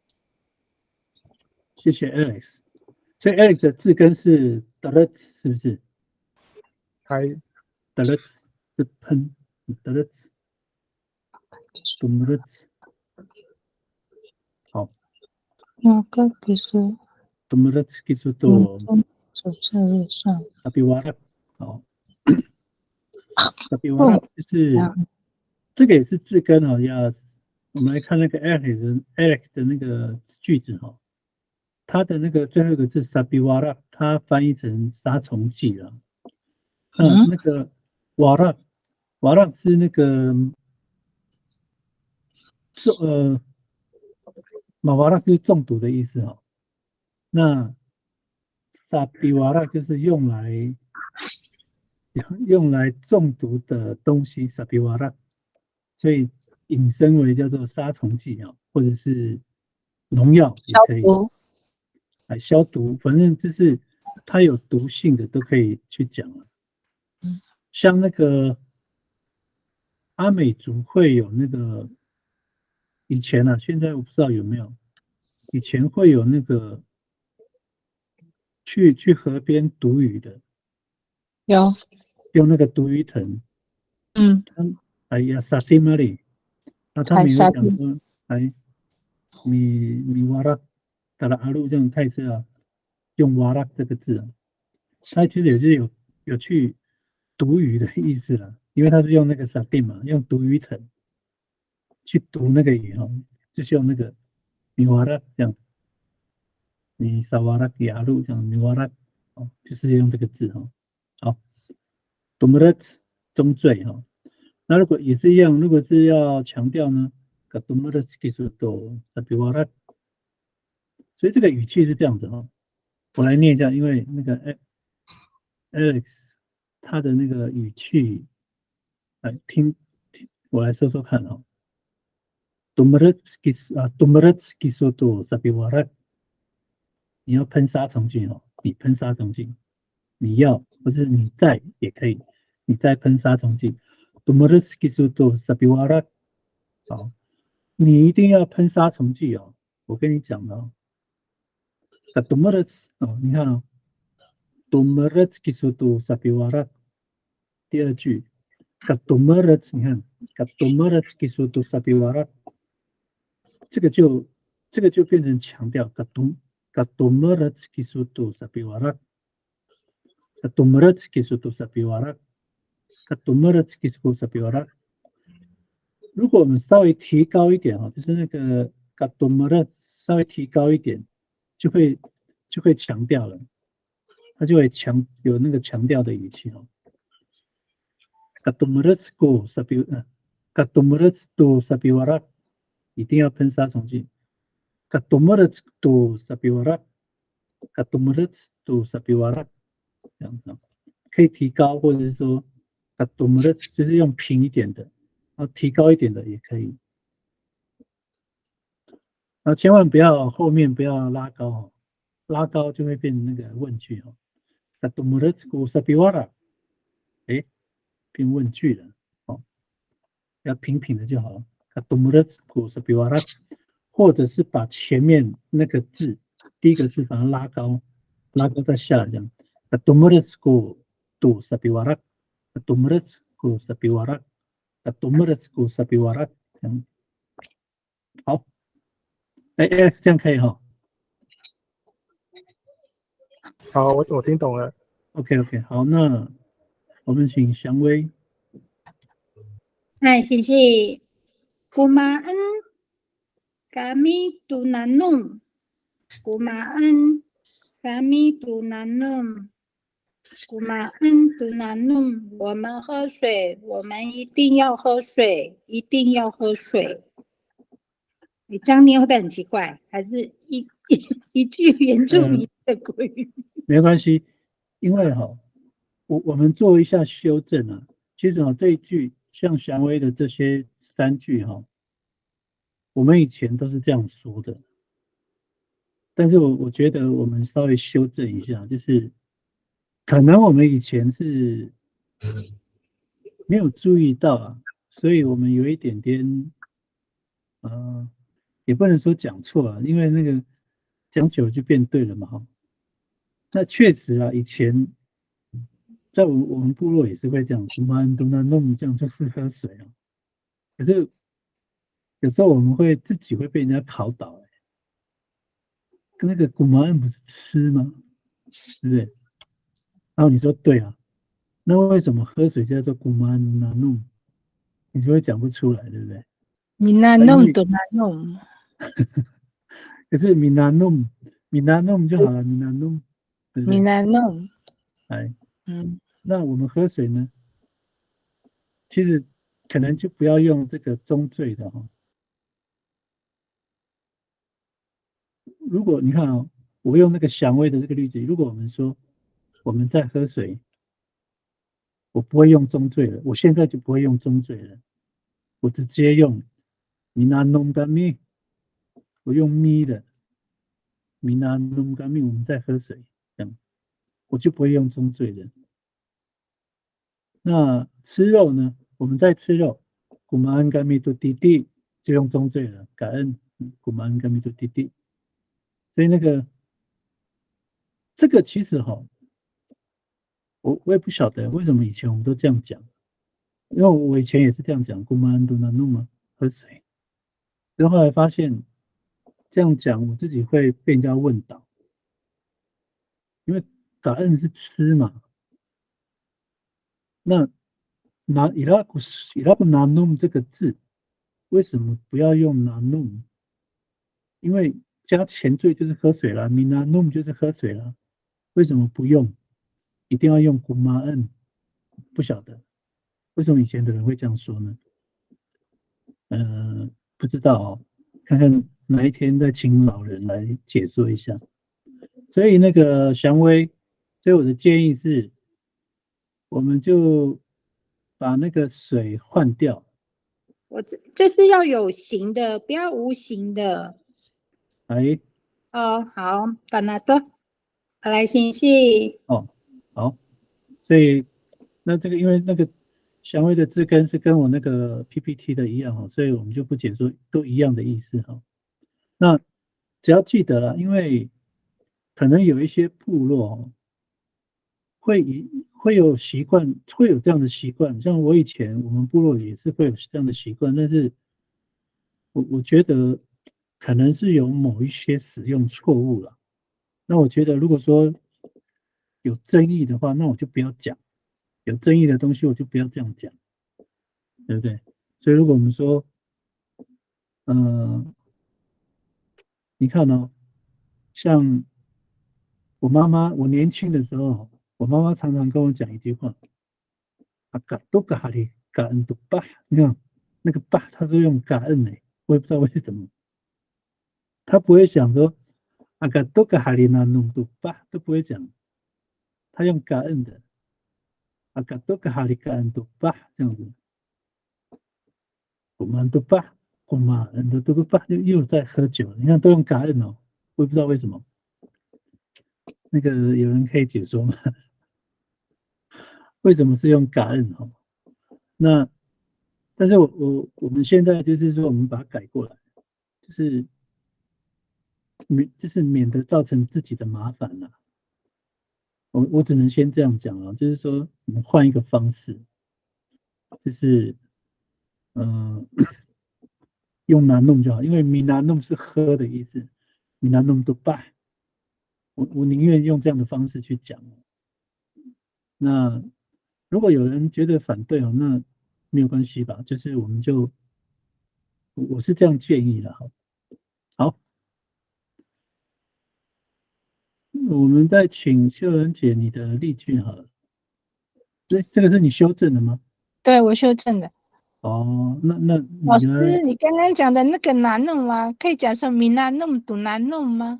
A: 谢谢 Alex。所以 Alex 的字根是 dalet， 是不是？
C: 嗨
A: dalet 是喷 dalet， dalet。好。
E: 那个技术。
A: dalet 技术多。
E: 走在路上。
A: tapi warak， 好，萨比瓦拉就是这个也是字根哈，要我们来看那个 Alex 的 Alex 的那个句子哈，它的那个最后一个字萨比瓦拉，它翻译成杀虫剂了。嗯，那个瓦拉瓦拉是那个中呃马瓦拉就是中毒的意思哈。那萨比瓦拉就是用来用来中毒的东西，萨比瓦拉，所以引申为叫做杀虫剂啊，或者是农药也可以，来消毒，反正就是它有毒性的都可以去讲了。像那个阿美族会有那个以前啊，现在我不知道有没有，以前会有那个去去河边毒鱼的，
E: 有
A: 用那个毒鱼藤，
E: 嗯，
A: 哎呀，沙蒂玛里，那他们也会讲说，哎，你你瓦拉打了阿路这样泰式啊，用瓦拉这个字啊，它其实也是有有去毒鱼的意思了，因为它是用那个沙蒂嘛，用毒鱼藤去毒那个鱼哈，就是用那个米瓦拉这样，你萨瓦拉给阿路这样米瓦拉哦，就是用这个字哈。好，多么的中罪哈。那如果也是一样，如果是要强调呢，多么的技术都比瓦拉，所以这个语气是这样子哈。我来念一下，因为那个 Alex 他的那个语气，来听，我来说说看哈。多么的技术啊，多么的技术都比瓦拉，你要喷杀虫剂哦，你喷杀虫剂，你要或是你在也可以，你再喷杀虫剂。多么的技术都萨比瓦拉，好，你一定要喷杀虫剂哦。我跟你讲了，多么的哦，你看哦，多么的技术都萨比瓦拉。第二句，多么的你看，多么的技术都萨比瓦拉，这个就这个就变成强调，多多么的技术都萨比瓦拉，多么的技术都萨比瓦拉。如果我们稍微提高一点哈，就是那个稍微提高一点，就会就会强调了，它就会强有那个强调的语气哈。一定要喷杀虫剂。这样子可以提高，或者是说。我们的就是用平一点的，然后提高一点的也可以。啊，千万不要后面不要拉高哦，拉高就会变成那个问句哦。那多么的古萨比瓦拉，哎，变问句了哦，要平平的就好了。那多么的古萨比瓦拉，或者是把前面那个字，第一个字把它拉高，拉高再下来这样。那多么的古杜萨比瓦拉。多么的古萨比瓦拉，多么的古萨比瓦拉，这样好，哎哎，这样可以哈。
C: 好，我我听懂了。
A: OK OK， 好，那我们请祥威。
D: 哎，谢谢。Kumaan kami tunanum, kumaan kami tunanum。古马恩图南弄，我们喝水，我们一定要喝水，一定要喝水。你这样念会不会很奇怪？还是一一一句原住民的国语？
A: 呃、没关系，因为哈，我我们做一下修正啊。其实哈，这一句像祥威的这些三句哈，我们以前都是这样说的，但是我我觉得我们稍微修正一下，就是。可能我们以前是没有注意到啊，所以我们有一点点，呃，也不能说讲错啊，因为那个讲久就变对了嘛哈。那确实啊，以前在我我们部落也是会这样，古马恩都那弄这样就是喝水啊。可是有时候我们会自己会被人家考倒、欸，跟那个古马恩不是吃吗？对不对？然后你说对啊， 那为什么喝水叫做古玛努纳努？你就会讲不出来，对不对？
E: 米那弄都那弄，
A: 可是米纳努米纳努就好了，米纳努，对不
E: 米
A: 对？
E: 那弄，
A: 哎，
E: 嗯，
A: 那我们喝水呢？其实可能就不要用这个中缀的哈。如果你看哦，我用那个祥威的这个例子，如果我们说我们在喝水，我不会用中缀了，我现在就不会用中缀了，我直接用米那弄干咪，我用咪的米那弄干咪，我们在喝水，这样我就不会用中缀的。那吃肉呢？我们在吃肉，古玛恩干咪多滴滴就用中缀了，感恩古玛恩干咪多滴滴。所以那个这个其实哈，我我也不晓得为什么以前我们都这样讲，因为我以前也是这样讲，古玛恩多那弄嘛，喝水。然后后来发现这样讲我自己会被人家问倒，因为感恩是吃嘛。那拿伊拉古伊拉古拿弄这个字，为什么不要用拿弄？因为加前缀就是喝水了，米拿弄就是喝水了，为什么不用？一定要用古玛恩？不晓得为什么以前的人会这样说呢？呃，不知道哦，看看哪一天再请老人来解说一下。所以那个祥威，所以我的建议是，我们就把那个水换掉。
D: 我这这是要有形的，不要无形的。
A: 哎，
D: 哦，好，把那的，来信息。
A: 哦，好，所以那这个因为那个祥威的字根是跟我那个 P P T 的一样哈，所以我们就不解说，都一样的意思哈。那只要记得了，因为可能有一些部落会以会有习惯，会有这样的习惯。像我以前我们部落也是会有这样的习惯，但是我我觉得可能是有某一些使用错误了。那我觉得如果说有争议的话，那我就不要讲。有争议的东西我就不要这样讲，对不对？所以如果我们说，呃，你看哦，像我妈妈，我年轻的时候，我妈妈常常跟我讲一句话：啊，嘎都嘎里感恩都爸，你看那个爸，他是用感恩的，我也不知道为什么，他不会想说啊，嘎都嘎里那弄都爸都不会讲，他用感恩的。啊，嘎多嘎哈里感恩都爸这样子，我们都爸，我们很多都都爸又又在喝酒，你看都用感恩哦，我也不知道为什么。那个有人可以解说吗？为什么是用感恩哦？那但是我我我们现在就是说，我们把它改过来，就是免就是免得造成自己的麻烦了。我我只能先这样讲啊，就是说我们换一个方式，就是嗯、呃，用拿弄就好，因为米拿弄是喝的意思，米拿弄都拜，我我宁愿用这样的方式去讲。那如果有人觉得反对哦，那没有关系吧，就是我们就我是这样建议的哈。好，我们再请秀仁姐你的例句好了。这这个是你修正的吗？
E: 对，我修正的。
A: 哦，那那
E: 老
A: 你呢？
E: 师，你刚刚讲的那个拿弄吗？可以讲说米拿弄赌拿弄吗？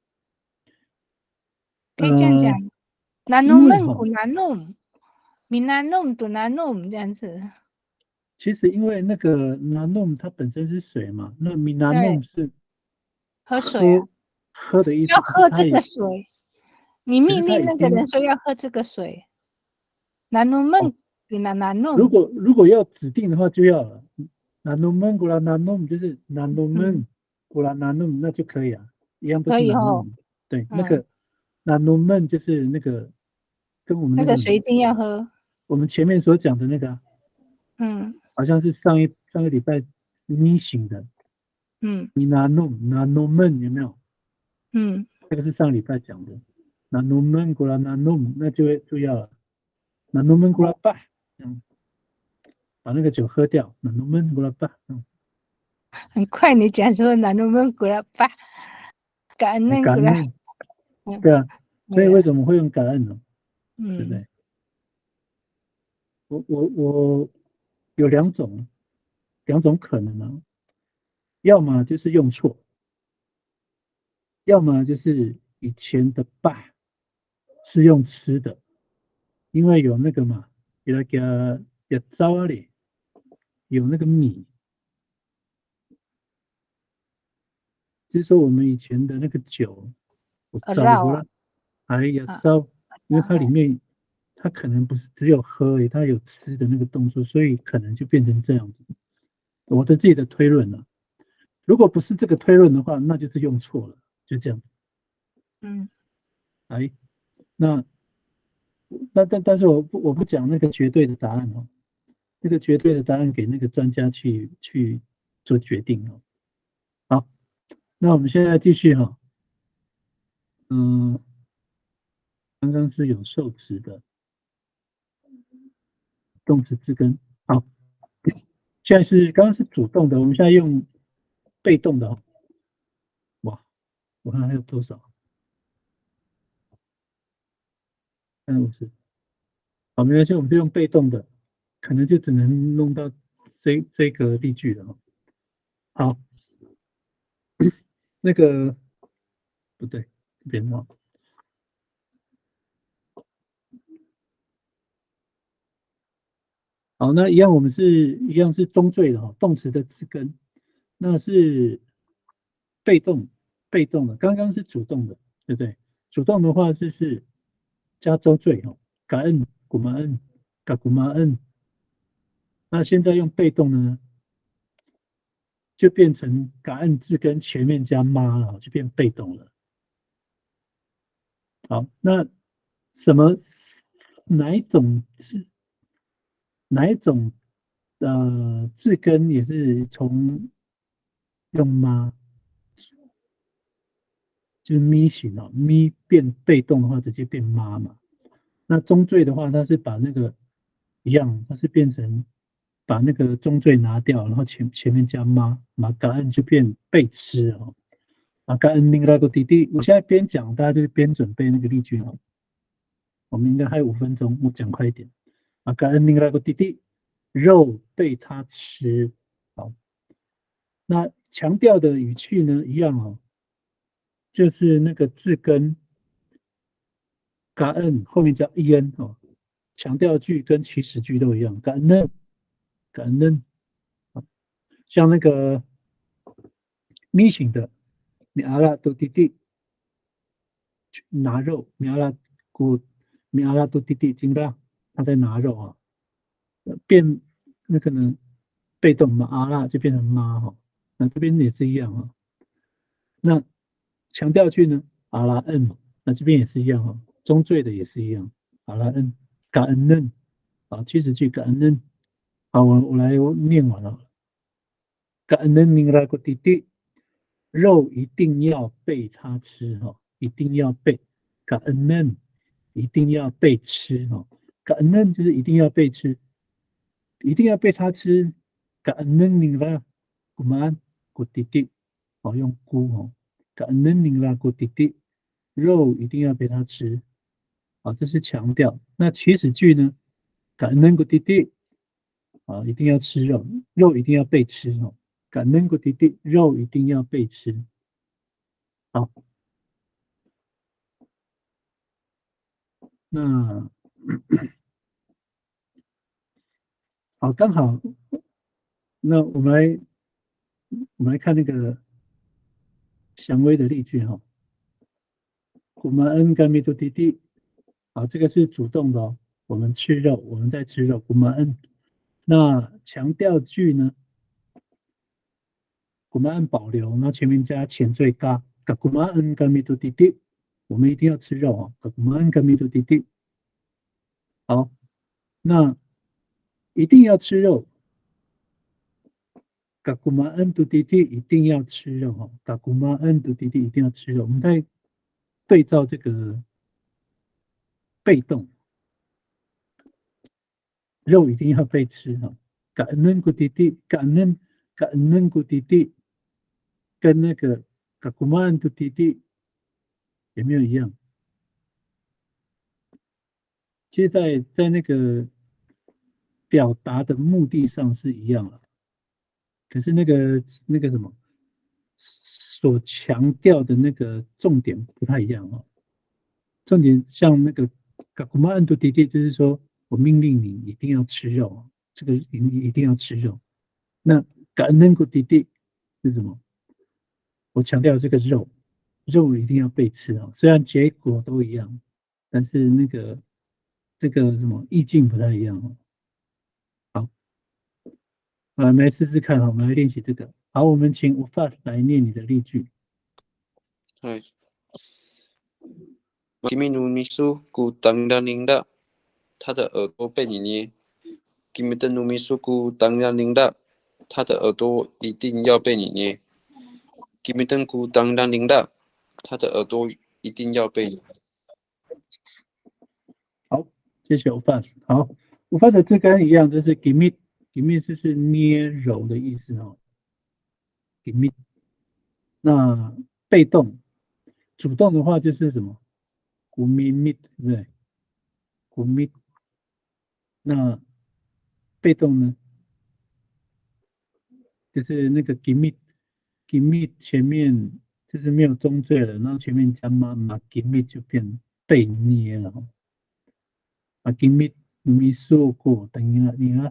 E: 可以这样讲，
A: 呃
E: 拿弄
A: 因为哈
E: 闷古拿弄，米拿弄赌拿弄这样子。
A: 其实因为那个拿弄它本身是水嘛，那米拿弄是
E: 喝水啊，
A: 喝的意思，
E: 要喝这
A: 可是它也
E: 个水。你
A: 可是
E: 命令那个
A: 它已经
E: 人说要喝这个水，拿弄闷给拿拿弄。
A: 如果如果要指定的话，就要了。拿弄闷古拉拿弄就是拿弄闷古拉拿弄，那就可以啊，一样都是拿
E: 可以哦
A: 弄。对，
E: 嗯
A: 那个拿弄闷就是那个跟我们那个
E: 那个水一定要喝。
A: 我们前面所讲的那个啊，
E: 嗯
A: 好像是上一上个礼拜你醒的，
E: 嗯
A: 你拿弄拿弄闷有没有？
E: 嗯，
A: 这个是上礼拜讲的，拿弄闷古拉拿弄，那就会就要了。 那侬们过来吧，嗯，把那个酒喝掉，那侬们过来吧，嗯，
E: 很快你讲说南无门古拉巴，感恩古拉，
A: 感恩，对啊，所以为什么会用感恩呢？
E: 嗯，
A: 对不对？我我我有两种两种可能啊，要么就是用错，要么就是以前的爸是用吃的，因为有那个嘛，有那个有糟里，有那个米，就是说我们以前的那个酒，我糟里回来，还有糟，因为它里面它可能不是只有喝而已，它有吃的那个动作，所以可能就变成这样子。我的自己的推论了、啊，如果不是这个推论的话，那就是用错了，就这样子。
E: 嗯，
A: 哎，那那但但是我不我不讲那个绝对的答案哦，那个绝对的答案给那个专家去去做决定哦。好，那我们现在继续哈、哦，嗯，刚刚是有受词的动词字根，好，现在是刚刚是主动的，我们现在用被动的哦。哇，我看还有多少？三五十。好，没关系，我们就用被动的，可能就只能弄到这这个例句了。好，那个不对，这边忘。好，那一样我们是一样是中缀的哈，动词的字根，那是被动被动的，刚刚是主动的，对不对？主动的话就是加中缀哈，感恩古玛恩，嘎古玛恩。那现在用被动的呢，就变成感恩字根前面加妈了，就变被动了。好，那什么哪一种是哪一种呃字根也是从用妈，就是咪型哦，咪变被动的话直接变妈嘛。那中缀的话，它是把那个一样，它是变成把那个中缀拿掉，然后前前面加妈，马感恩就变被吃哦。马感恩那个那个弟弟，我现在边讲，大家就边准备那个例句哦。我们应该还有五分钟，我讲快一点。啊，感恩那个那个弟弟，肉被他吃。好，那强调的语气呢，一样哦，就是那个字根感恩后面加 en 哦，强调句跟祈使句都一样，感恩感恩。像那个咪型的，你阿拉多弟弟拿肉，你阿拉古你阿拉多弟弟金拉，他在拿肉啊。变那个呢，被动嘛，阿拉就变成妈哈，那这边也是一样哈。那强调句呢，阿拉恩，那这边也是一样哈，中缀的也是一样，阿拉恩，感恩恩，好，祈使句感恩恩，好，我我来念完了，感恩恩明拉个弟弟，肉一定要被他吃哈，一定要被，感恩恩，一定要被吃哈，感恩恩就是一定要被吃。一定要被他吃，感恩你啦，古曼古弟弟，好用菇哦，感恩你啦，古弟弟，肉一定要被他吃，好，这是强调。那祈使句呢？感恩古弟弟，啊，一定要吃肉，肉一定要被吃哦，感恩古弟弟，肉一定要被吃，好，那好，刚好，那我们来，我们来看那个详微的例句哈。古曼恩甘米多弟弟，好，这个是主动的哦。我们吃肉，我们在吃肉。古曼恩，那强调句呢？古曼恩保留，那前面加前缀嘎，嘎古曼恩甘米多弟弟，我们一定要吃肉啊！嘎古曼恩甘米多弟弟，好，那一定要吃肉。嘎古曼恩多弟弟一定要吃肉哈！嘎古曼恩多弟弟一定要吃肉。我们在对照这个被动。 肉一定要被吃哈。感恩古弟弟，感恩感恩古弟弟，跟那个嘎古曼的弟弟有没有一样？其实在，在在那个表达的目的上是一样的，可是那个那个什么所强调的那个重点不太一样哦。重点像那个嘎古曼的弟弟，就是说我命令你一定要吃肉，这个你一定要吃肉。那感恩古弟弟是什么？我强调这个肉，肉一定要被吃啊。虽然结果都一样，但是那个这个什么意境不太一样哦。好，我们来试试看哈，我们来练习这个。好，我们请吴发来念你的例句。
B: はい。君の秘書孤单的领的，他的耳朵被你捏。君的秘書孤单的领的，他的耳朵一定要被你捏。君的孤单的领的，他的耳朵一定要被你。
A: 好，谢谢吴发。好，吴发的字根一样，这是 give me，give me 是是捏揉的意思哦。give me， 那被动，主动的话就是什么？古咪咪，对不对？古咪，那被动呢？就是那个 give me，give me 前面就是没有中缀了，然后前面加妈妈 give me 就变被捏了。啊 give me 你说过等于了你了。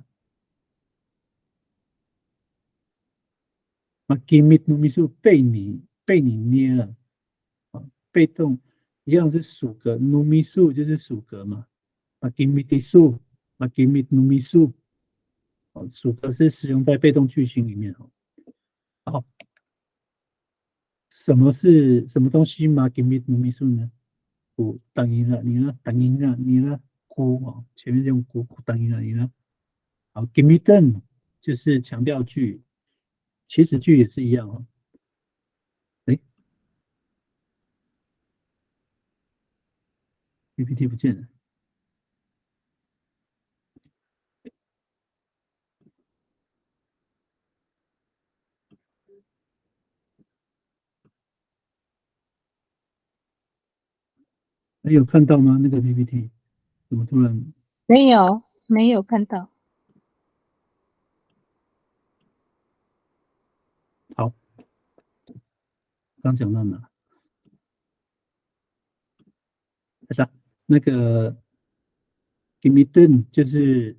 A: 啊 give me 你说被你被你捏了。啊，被动一样是属格，努米数就是属格嘛。啊 give me 的数，啊 give me 努米数。属格是使用在被动句型里面。好，什么是什么东西嘛 give me 努米数呢？古等于了你呢？等于了你呢？古啊，前面用古古等于了你呢？好 give me then 就是强调句，祈使句也是一样哦。哎 ，P P T 不见了。哎，有看到吗？那个 P P T 怎么突然？
E: 没有，没有看到。
A: 好，刚讲到哪？是啊，那个 give me then 就是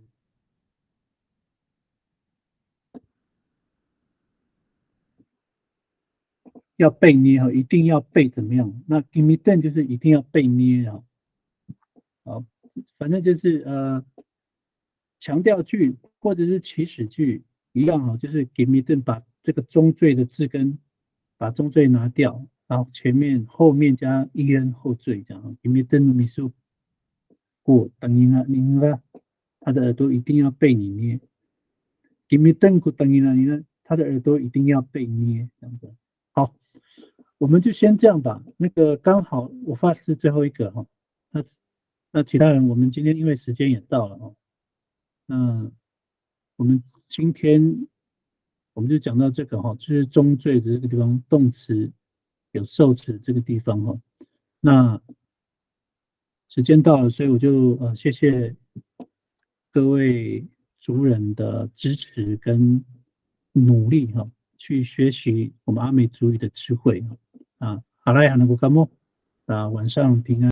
A: 要被捏哈，一定要被怎么样？那 give me then 就是一定要被捏哈。好，反正就是呃强调句或者是祈使句一样哈，就是 give me then 把这个中缀的字根把中缀拿掉，然后前面后面加 en 后缀这样。give me then 米数过等于了你了，他的耳朵一定要被你捏。give me then 过等于了你呢，他的耳朵一定要被捏这样子。好，我们就先这样吧。那个刚好我发是最后一个哈，那那其他人我们今天因为时间也到了哦，那我们今天我们就讲到这个哈，就是中缀的这个地方，动词有受词这个地方哈。那时间到了，所以我就呃谢谢各位族人的支持跟努力哈，去学习我们阿美族语的智慧啊。好啦，还能够干么？啊，晚上平安。